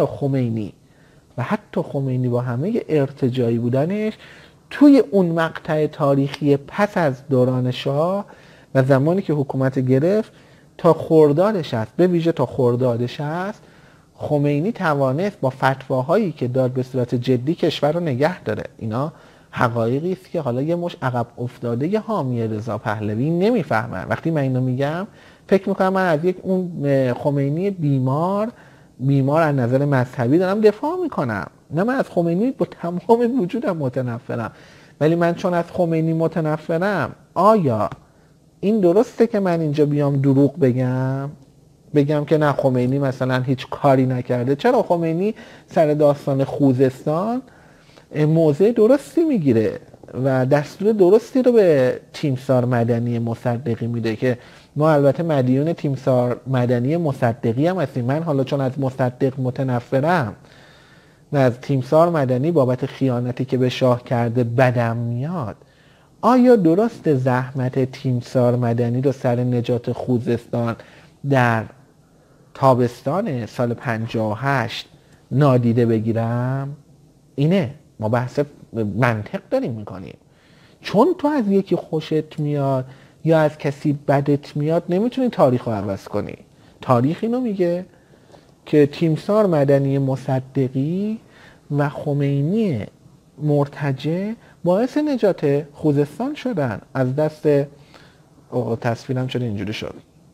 خمینی با همه ارتجاعی بودنش توی اون مقطع تاریخی پس از دوران شاه و زمانی که حکومت گرفت تا خردادش است، به ویژه تا خردادش است، خمینی توانست با فتواهایی که داد به صورت جدی کشور رو نگه داره. اینا حقایقی است که حالا یه مش عقب افتاده حامی رضا پهلوی نمیفهمن. وقتی من اینو میگم فکر میکنم من از یک اون خمینی بیمار از نظر مذهبی دارم دفاع میکنم. نه، من از خمینی با تمام وجودم متنفرم، ولی من چون از خمینی متنفرم، آیا این درسته که من اینجا بیام دروغ بگم که نه خمینی مثلا هیچ کاری نکرده؟ چرا خمینی سر داستان خوزستان موضع درستی میگیره و دستور درستی رو به تیمسار مدنی مصدقی میده که ما البته مدیون تیمسار مدنی مصدقی هم هستیم. من حالا چون از مصدق متنفرم و از تیمسار مدنی بابت خیانتی که به شاه کرده بدم میاد، آیا درست زحمت تیمسار مدنی رو سر نجات خوزستان در تابستان سال 58 نادیده بگیرم؟ اینه، ما بحث منطق داریم میکنیم. چون تو از یکی خوشت میاد یا از کسی بدت میاد نمیتونی تاریخ رو عوض کنی. تاریخ اینو میگه که تیمسار مدنی مصدقی و خمینی مرتجع باعث نجات خوزستان شدن از دست تصویرم شده اینجوری شد،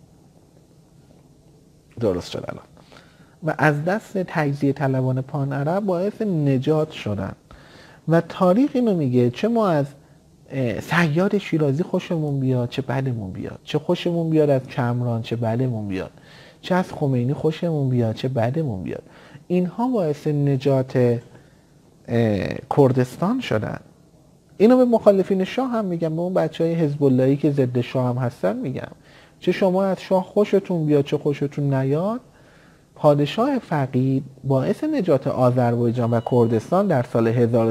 درست شد الان، و از دست تجزیه طلبان پان عرب باعث نجات شدن. و تاریخ اینو میگه چه ما از صیاد شیرازی خوشمون بیاد چه بدمون بیاد، چه خوشمون بیاد از کمران چه بدمون بیاد، چه از خمینی خوشمون بیاد چه بدمون بیاد، اینها باعث نجات کردستان شدن. اینو به مخالفین شاه هم میگم، به اون بچهای حزب اللهی که ضد شاه هم هستن میگم، چه شما از شاه خوشتون بیاد چه خوشتون نیاد، پادشاه فقید باعث نجات آذربایجان و کردستان در سال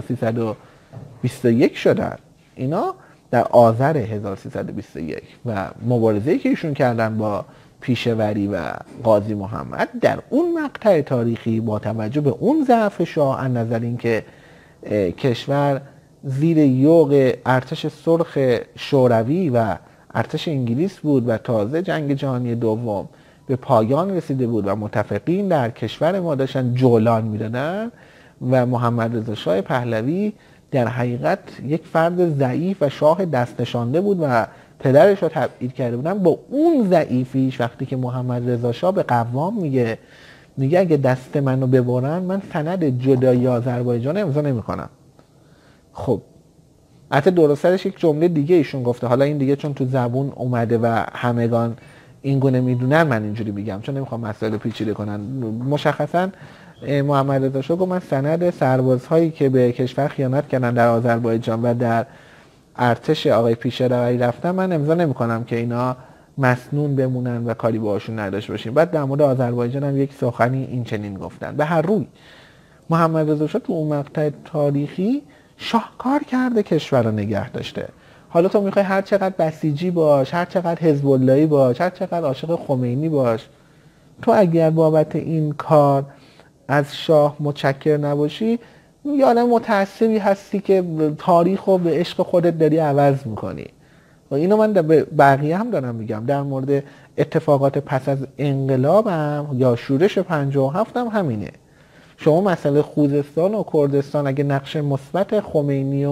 1321 شدن. اینا در آذر 1321 و مبارزه‌ای که ایشون کردن با پیشوری و قاضی محمد در اون مقطع تاریخی با توجه به اون ضعف شاه از نظر اینکه کشور زیر یوغ ارتش سرخ شوروی و ارتش انگلیس بود و تازه جنگ جهانی دوم به پایان رسیده بود و متفقین در کشور ما داشتن جولان میدادن و محمد رضا شاه پهلوی در حقیقت یک فرد ضعیف و شاه دست نشانده بود و پدرش رو تبعید کرده بودن. با اون ضعیفیش وقتی که محمد رضا شاه به قوام میگه اگه دست منو ببرن من سند جدایی آذربایجان امضا نمیکنم. خب البته درستش یک جمله دیگه ایشون گفته، حالا این دیگه چون تو زبون اومده و همگان این گونه میدونن من اینجوری میگم چون نمیخوام مسائل پیچیده کنن. مشخصا محمد رضا شاه گفت من سند سربازهایی که به کشور خیانت کردن در آذربایجان و در ارتش آقای پیشروی رفتن من امضا نمیکنم که اینا مسنون بمونن و کاری باهاشون نداشته باشیم. بعد در مورد آذربایجان هم یک سخنی این چنین گفتن. به هر روی محمد رضا شاه تو اون مقطع تاریخی شاهکار کرده کشور رو نگه داشته. حالا تو میخوای هر چقدر بسیجی باش، هر چقدر حزب اللهی باش، هر چقدر عاشق خمینی باش، تو اگر بابت این کار از شاه متشکر نباشی یه آدم متعصبی هستی که تاریخ رو به عشق خودت داری عوض میکنی. و اینو من به بقیه هم دارم میگم، در مورد اتفاقات پس از انقلاب هم یا شورش 57 هم همینه. شما مسئله خوزستان و کردستان اگه نقش مثبت خمینی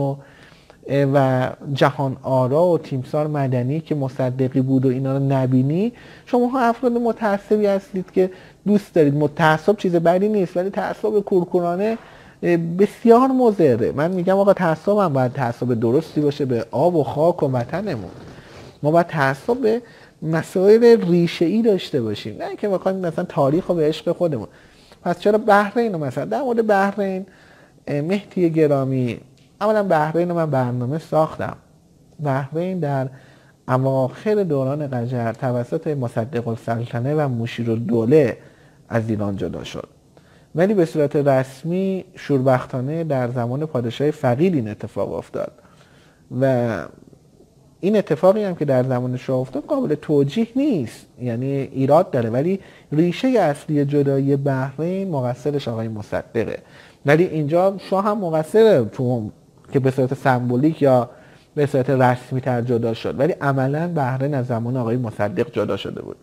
و جهان آرا و تیمسار مدنی که مصدقی بود و اینا رو نبینی، شما ها افراد متعصبی هستید که دوست دارید. تعصب چیز بدی نیست ولی تعصب کورکورانه بسیار مضره. من میگم آقا تعصب هم باید تعصب درستی باشه به آب و خاک و وطنمون. ما باید تعصب به مسائل ریشه‌ای داشته باشیم، نه اینکه بخوایم مثلا تاریخ رو به عشق خودمون. پس چرا بحرین رو مثلا در مورد بحرین مهدی گرامی، اولا بحرین رو من برنامه ساختم. بحرین در اواخر دوران قجر توسط مصدق السلطنه و مشیرالدوله از ایران جدا شد، ولی به صورت رسمی شوربختانه در زمان پادشاه فقید این اتفاق افتاد و این اتفاقی هم که در زمان شاه افتاد قابل توجیه نیست، یعنی ایراد داره، ولی ریشه اصلی جدایی بحرین مقصرش آقای مصدقه. ولی اینجا شاه هم مقصره تو که به صورت سمبولیک یا به صورت رسمی تر جدا شد، ولی عملا بحرین از زمان آقای مصدق جدا شده بود.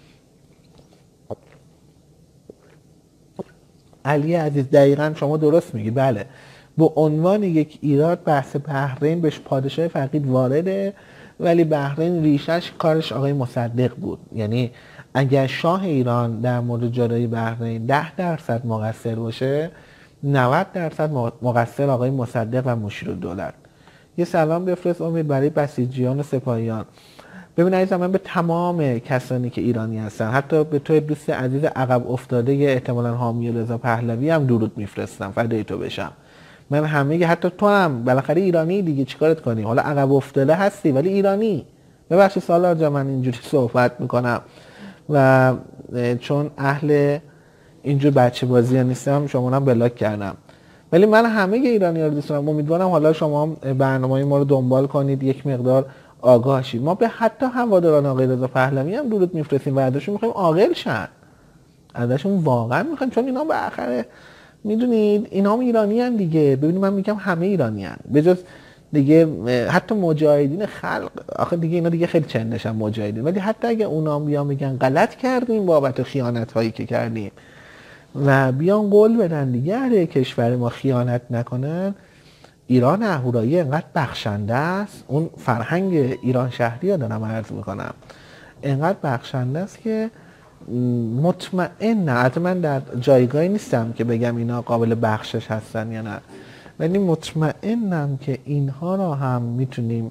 علی عزیز دقیقاً شما درست میگی، بله به عنوان یک ایراد بحث بحرین به پادشاه فقید وارده، ولی بحرین ریشش کارش آقای مصدق بود. یعنی اگر شاه ایران در مورد جدایی بحرین 10% مقصر باشه 90% مقصر آقای مصدق و مشیرالدوله. یه سلام بفرست امید برای بسیجیان و سپاهیان. ببین عزیزم، من به تمام کسانی که ایرانی هستن، حتی به توی دوست عزیز عقب افتاده احتمالاً حامی رضا پهلوی هم درود میفرستم، فدای تو بشم. من همه، حتی تو هم بالاخره ایرانی دیگه، چیکارت کنی؟ حالا عقب افتاده هستی ولی ایرانی. ببخشید سالار جان من اینجوری صحبت میکنم و چون اهل اینجور بچه بازی ها نیستم شما هم بلاک کردم، ولی من همه ایرانی ها رو دوست دارم. امیدوارم حالا شما برنامه ما رو دنبال کنید، یک مقدار آگاه شید. ما به حتی هواداران آقای رضا پهلوی هم درود میفرستیم و ازشون میخوایم عاقل شن، ازشون واقعا میخوایم، چون اینا به آخره میدونید اینا هم ایرانی هن دیگه. ببینید من میگم همه ایرانی هن به جز دیگه حتی مجاهدین خلق، آخه دیگه اینا دیگه خیلی چندشن مجاهدین، ولی حتی اگه اونا هم بیان میگن غلط کردیم بابت خیانت هایی که کردیم و بیان قول بدن دیگه علیه کشور ما خیانت نکنن، ایران اهورایی انقدر بخشنده است، اون فرهنگ ایران شهری رو دارم عرض میکنم، انقدر بخشنده است که مطمئنم، البته من در جایگاهی نیستم که بگم اینا قابل بخشش هستن یا نه، ولی مطمئنم که اینها را هم میتونیم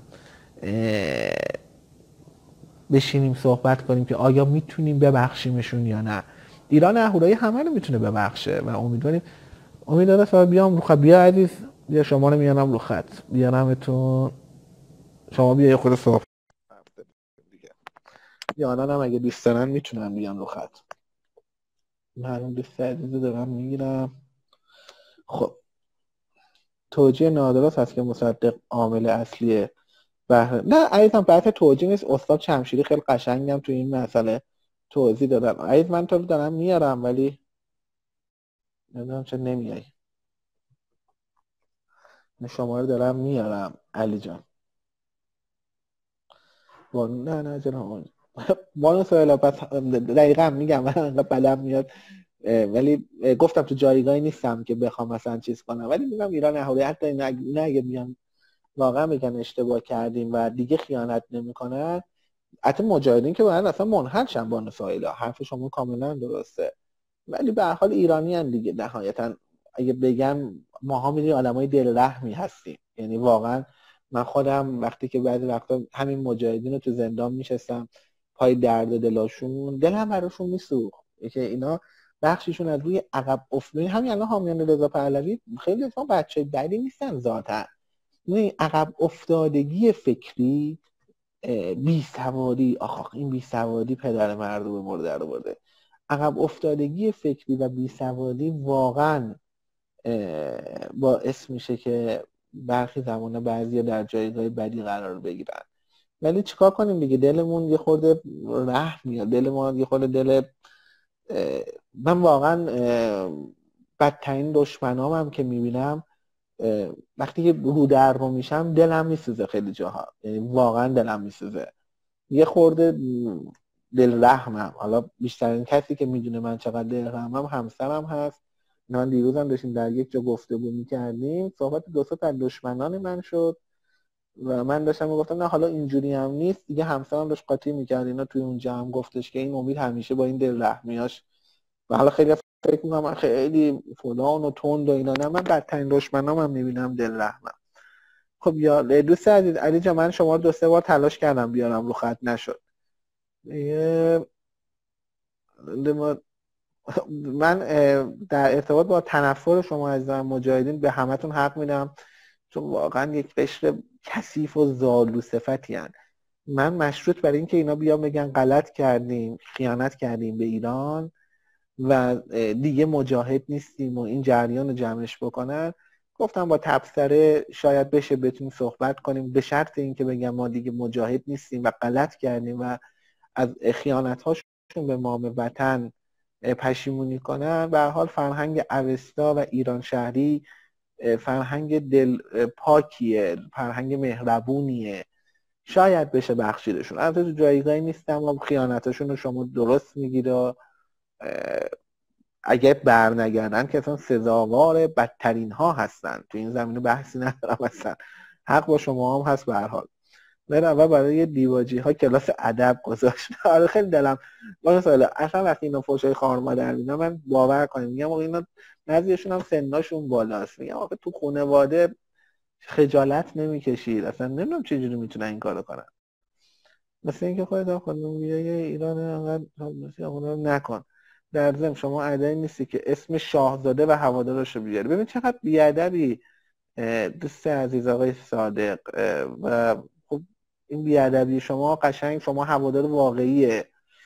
بشینیم صحبت کنیم که آیا میتونیم ببخشیمشون یا نه. ایران اهورایی همه رو میتونه ببخشه و امیدوارم سوال بیام رو خط. بیا عزیز، بیا شما رو میانم رو خط، بیارمتون، شما بیا یه خود صحبت دیگه. یا آنان هم اگه دوست دارن میتونن بیان رو خط. من دوست عزیزی دارم میگیرم. خب توجیه نادرست هست که مصدق عامل اصلی نه عزیزم، بحث توجیه نیست. استاد شمشیری خیلی قشنگم تو این مسئله توضیح دادن. عزیز من تو رو دارم میارم ولی نمیدونم چه نمیای. شما رو دارم میارم علی جان. نه جناب بانو سوهلا، پس دقیقا میگم من انقدر بدم میاد، ولی گفتم تو جایگاهی نیستم که بخوام مثلا چیز کنم، ولی میگم ایران اهورایی حتی اینا اگه بیان واقعا بگن اشتباه کردیم و دیگه خیانت نمیکنن، حتی مجاهدین که باید اصلا منحل شن. بانو سوهلا حرف شما کاملا درسته، ولی به هر حال ایرانی ان دیگه. نهایتا اگه بگم ماها میدونی آدمای دل رحمی هستیم، یعنی واقعا من خودم وقتی که بعضی وقتا همین مجاهدین رو تو زندان میشستم پای درد دلاشون، دلم براشون میسوخت که اینا بخششون از روی عقب افتادن. همین الان حامیان رضا پهلوی خیلی اصلا بچه بدی نیستن ذاتا، این عقب افتادگی فکری، بی سوادی، این بی سوادی پدر مردم به مرده رو برده. عقب افتادگی فکری و بی سوادی واقعا باعث میشه که برخی زمانه بعضی در جایگاه بدی قرار بگیرن. ولی چیکار کنیم دیگه، دلمون یه خورده رحم میاد، دلمون یه خورده من واقعا بدترین دشمنام هم که میبینم وقتی که رو در رو میشم دلم میسوزه خیلی جاها، یعنی واقعا دلم میسوزه، یه خورده دل رحمم. حالا بیشترین کسی که میدونه من چقدر دل رحمم همسرم هست. من دیروزم داشتیم در یک جا گفتگو میکردیم، صحبت دو تا از دشمنان من شد و من داشتم میگفتم نه حالا اینجوری هم نیست دیگه. همسرم داشت قاطی میکرد اینا توی اونجا هم گفتش که این امید همیشه با این دل رحمیاش و حالا خیلی فکر میکنم من خیلی فلان و تند و اینا، نه من بدترین دشمنام هم میبینم دل رحمم. خب یا دوست عزیز علی جان، من شما رو 2-3 بار تلاش کردم بیارم رو خط، نشد. من در ارتباط با تنفر شما از مجاهدین به همتون حق میدم، چون واقعا یک قشر کثیف و زالو صفتی هن. من مشروط بر این که اینا بیان بگن غلط کردیم، خیانت کردیم به ایران و دیگه مجاهد نیستیم و این جریان رو جمعش بکنن، گفتم با تبصره شاید بشه بتونیم صحبت کنیم، به شرط اینکه بگم ما دیگه مجاهد نیستیم و غلط کردیم و از خیانت هاشون به نام وطن پشیمونی کنن. به هر حال فرهنگ اوستا و ایران شهری فرهنگ دل پاکیه، فرهنگ مهربونیه، شاید بشه بخشیدشون. البته تو جایگاهی نیستم و خیانتاشون رو شما درست میگید، اگه برنگردن که اصلا سزاوار بدترین ها هستن، تو این زمینه بحثی ندارم، اصلا حق با شما هم هست. به هر حال من اول برای دیواجی ها کلاس ادب گذاشت. آره خیلی دلم مثلا اصلا وقتی اینا فوشای خار مادر میدن من باور کنیم میگم اینا بعضیشون هم سناشون بالاست، میگم آخه تو خانواده خجالت نمیکشید، اصلا نمیدونم چه جوری میتونن این کارو کنن. مثل اینکه خودت خانم بیای ایران انقدر مثلا نکن. در ضمن شما ادعی نیستی که اسم شاهزاده و هوادارش رو بیاری. ببین چقدر بیادبی. دوست عزیز آقای صادق، و خب این بیادبی شما قشنگ شما هوادار واقعیه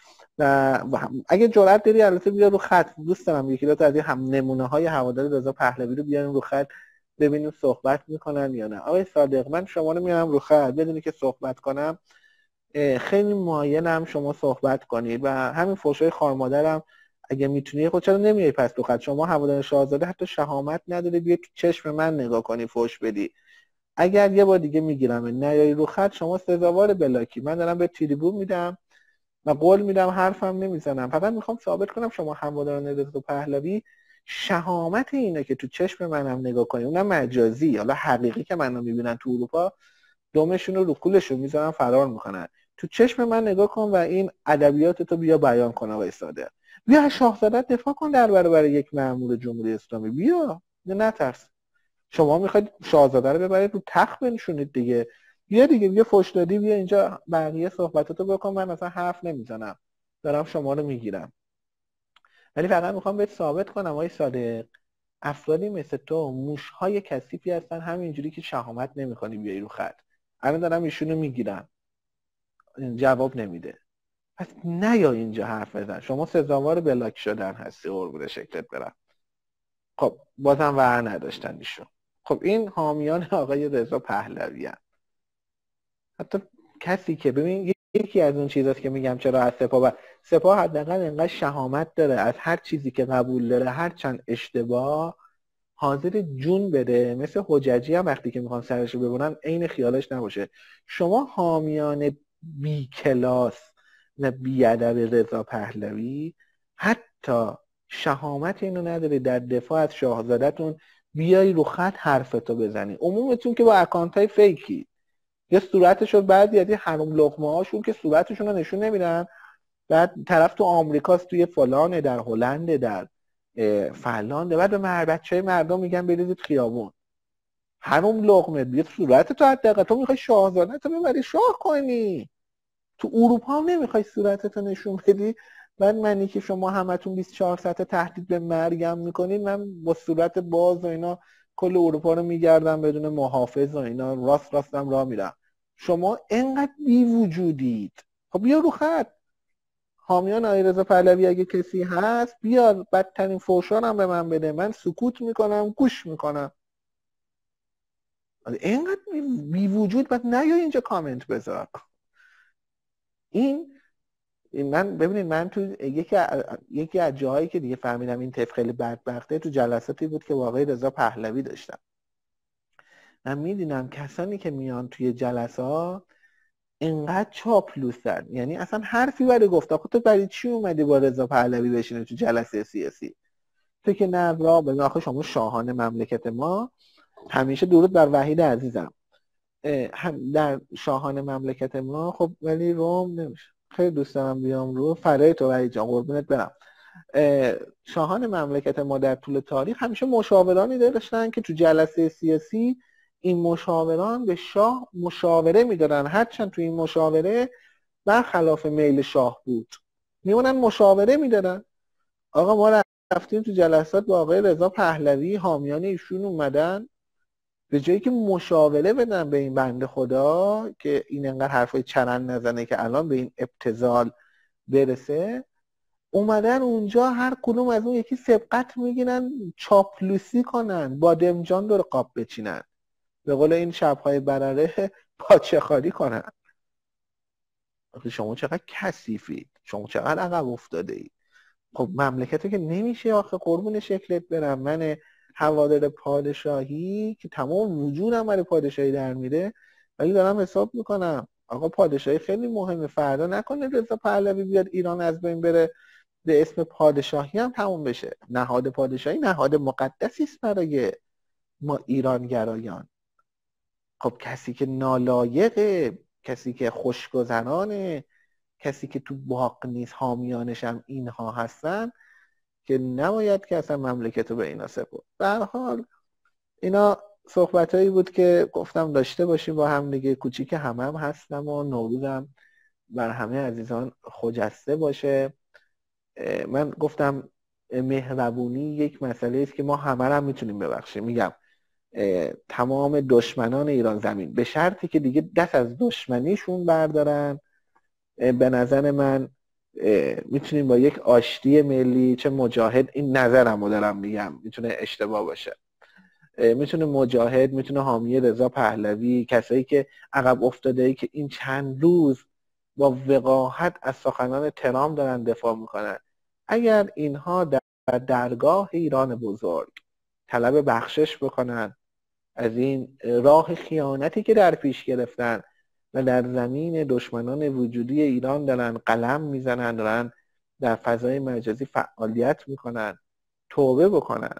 و اگه جرأت داری البته بیا رو خط، دوست دارم یکی دو تا از هم نمونه های هوادار رضا پهلوی رو بیاریم رو خط ببینیم صحبت میکنن یا نه. آقای صادق، من شما رو میارم رو خط بدونی که صحبت کنم، خیلی مایلم شما صحبت کنید و همین فحشای خار مادرم اگه میتونی خود چرا نمیای پس تو خط؟ شما هوادار شاهزاده حتی شهامت نداره بیای تو چشم من نگاه کنی فحش بدی. اگر یه بار دیگه میگیرم نیای رو خط شما سزاوار بلاکی. من دارم به تریبون میدم و قول میدم حرفم نمیزنم، فقط میخوام ثابت کنم شما هموطنان رضا پهلوی شهامت اینه که تو چشم منم نگاه کنی، اونم مجازی، حالا حقیقی که منو میبینن تو اروپا دمشون رو کولشون میذارن فرار میکنن. تو چشم من نگاه کن و این ادبیات تو بیا بیان کن آقای صادق. بیا از شاهزاده دفاع کن در برابر یک مأمور جمهوری اسلامی. بیا نترس. شما میخواید شاهزاده رو ببرید رو تخت بنشونید دیگه. بیا دیگه، بیا فوش دادی، بیا اینجا بقیه صحبتاتو بکن، من اصلا حرف نمیزنم، دارم شما رو میگیرم. ولی فقط میخوام بهت ثابت کنم آقای صادق، افرادی مثل تو موشهای کثیفی هستن، همینجوری که شهامت نمیخوانی بیای رو خط. الان دارم ایشونو میگیرم، جواب نمیده. پس نیا اینجا حرف بزن، شما سزاوار بلاک شدن هستی، قربون شکلت برم. خب بازم ور نداشتن ایشون. خب این حامیان آقای رضا پهلوی هست. حتی کسی که ببین یکی از اون چیزاست که میگم چرا از سپاه حداقل انقدر شهامت داره، از هر چیزی که قبول داره هر چند اشتباه حاضر جون بده، مثل حججی هم وقتی که میخوان سرشو ببرن عین خیالش نباشه. شما حامیان بی کلاس و بی ادب رضا پهلوی حتی شهامت اینو نداری در دفاع از شاهزاده‌تون بیای رو خط حرفتو بزنی. عمومتون که با اکانتای فیکی یا صورتشو، بعضی از این حروم لقمه هاشون که صورتشون رو نشون نمیدن، بعد طرف تو آمریکاست، توی فلانه، در هلند، در فنلانده، بعد به بچهای مردم میگن بریزید خیابون. حروم لقمه، بیا صورت تو حداقل، تو میخوای شاهزاده تو ببری شاه کنی، تو اروپا هم نمیخوای صورتتو نشون بدی. بعد منی که شما همتون 24 ساعت تهدید به مرگم میکنید، من با صورت باز و اینا کل اروپا رو میگردم بدون محافظ و اینا، راستم راه میرم. شما انقدر بی وجودید. خب بیا رو خط. حامیان علیرضا پهلوی اگه کسی هست بیاد بدترین فوشانم به من بده، من سکوت میکنم، گوش میکنم. اینقدر بی وجود بعد نیا اینجا کامنت بذار. این من ببینید، من تو یکی از جاهایی که دیگه فهمیدم این طفل خیلی بدبخته، تو جلساتی بود که واقعی رضا پهلوی داشتم. من میدونم کسانی که میان توی جلسات اینقدر چاپلوسن، یعنی اصلا حرفی برای گفت خود تو برای چی اومدی با رضا پهلوی بشینه تو جلسه سیاسی؟ تو که نه را ببین، آخه شما شاهان مملکت ما، همیشه درود بر وحید عزیزم، در شاهان مملکت ما، خب ولی روم نمیشه. خیلی دوست دارم بیام رو فرای تو وحید جان، قربونت برم. شاهان مملکت ما در طول تاریخ همیشه مشاورانی داشتن که تو جلسه سیاسی این مشاوران به شاه مشاوره میدادن، هرچند تو این مشاوره برخلاف میل شاه بود میمونن مشاوره میدادن. آقا ما رفتیم تو جلسات با آقای رضا پهلوی، حامیان ایشون اومدن به جایی که مشاوره بدن به این بنده خدا که این انقدر حرفای چرند نزنه که الان به این ابتذال برسه، اومدن اونجا هر کدوم از اون یکی سبقت میگیرن چاپلوسی کنن، بادمجان دور قاب بچینن، به قول این شبهای برره پاچه خالی کنن. شما چقدر کثیفید، شما چقدر عقب افتاده اید. خب مملکتی که نمیشه آخه، قربون شکلت برم. من هوادار پادشاهی که تمام وجودم برای پادشاهی در میره، ولی دارم حساب میکنم آقا پادشاهی خیلی مهمه، فردا نکنه رضا پهلوی بیاد ایران از بین بره، به اسم پادشاهی هم تموم بشه. نهاد پادشاهی نهاد مقدسی است برای ما ایرانگرایان. خب کسی که نالایقه، کسی که خوشگذرانه، کسی که تو باق نیست، حامیانش هم اینها هستن، که نباید که اصلا مملکت رو به اینا سپرد. به هر حال اینا صحبتایی بود که گفتم داشته باشیم با هم دیگه. کوچیک هم هستم و نوروزم بر همه عزیزان خجسته باشه. من گفتم مهربونی یک مسئله است که ما همه هم میتونیم ببخشیم. میگم تمام دشمنان ایران زمین، به شرطی که دیگه دست از دشمنیشون بردارن. به نظر من میتونیم با یک آشتی ملی، چه مجاهد، این نظرم رو دارم میگم، میتونه اشتباه باشه، میتونه مجاهد، میتونه حامی رضا پهلوی، کسایی که عقب افتاده‌ای که این چند روز با وقاحت از سخنان ترامپ دارن دفاع میکنن، اگر اینها در درگاه ایران بزرگ طلب بخشش بکنن از این راه خیانتی که در پیش گرفتن و در زمین دشمنان وجودی ایران دارن قلم میزنن، دارن در فضای مجازی فعالیت میکنن، توبه بکنن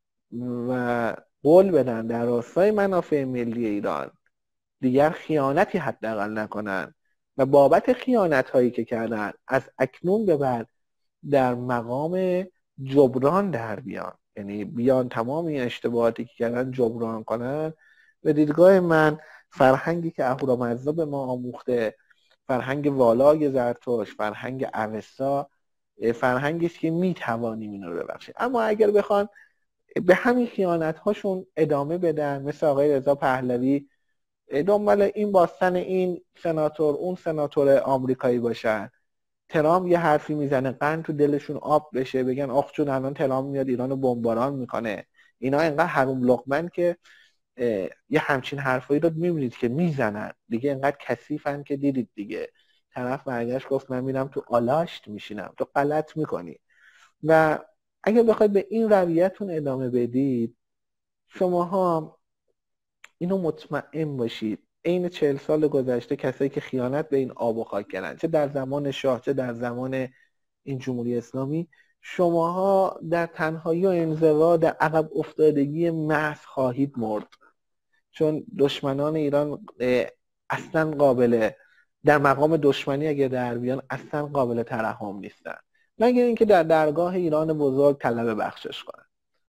و قول بدن در راستای منافع ملی ایران دیگر خیانتی حداقل نکنن و بابت خیانت هایی که کردن از اکنون به بعد در مقام جبران در بیان، یعنی بیان تمام این اشتباهاتی که کردن جبران کنن. به دیدگاه من فرهنگی که اهورامزدا به ما آموخته، فرهنگ والای زرتشت، فرهنگ اوستا، فرهنگی است که میتوانیم این رو ببخشیم. اما اگر بخوان به همین خیانت هاشون ادامه بدن، مثل آقای رضا پهلوی دنبال این باستن این سناتور اون سناتور آمریکایی باشن، ترامپ یه حرفی میزنه قند تو دلشون آب بشه، بگن آخ چون الان ترامپ میاد ایرانو بمباران میکنه، اینا اینقدر حروم لقمن که یه همچین حرفایی رو میبینید که میزنن دیگه، اینقدر کثیفن که دیدید دیگه، طرف برگشت گفت من میرم تو آلاشت میشینم، تو غلط میکنی. و اگه بخواید به این رویتون ادامه بدید، شماها اینو مطمئن باشید عین 40 سال گذشته کسایی که خیانت به این آب و خاک کردن، چه در زمان شاه چه در زمان این جمهوری اسلامی، شماها در تنهایی و انزوا در عقب افتادگی محض خواهید مرد، چون دشمنان ایران اصلا قابل در مقام دشمنی اگه در بیان اصلا قابل ترحم نیستن، مگر اینکه در درگاه ایران بزرگ طلب بخشش کنن.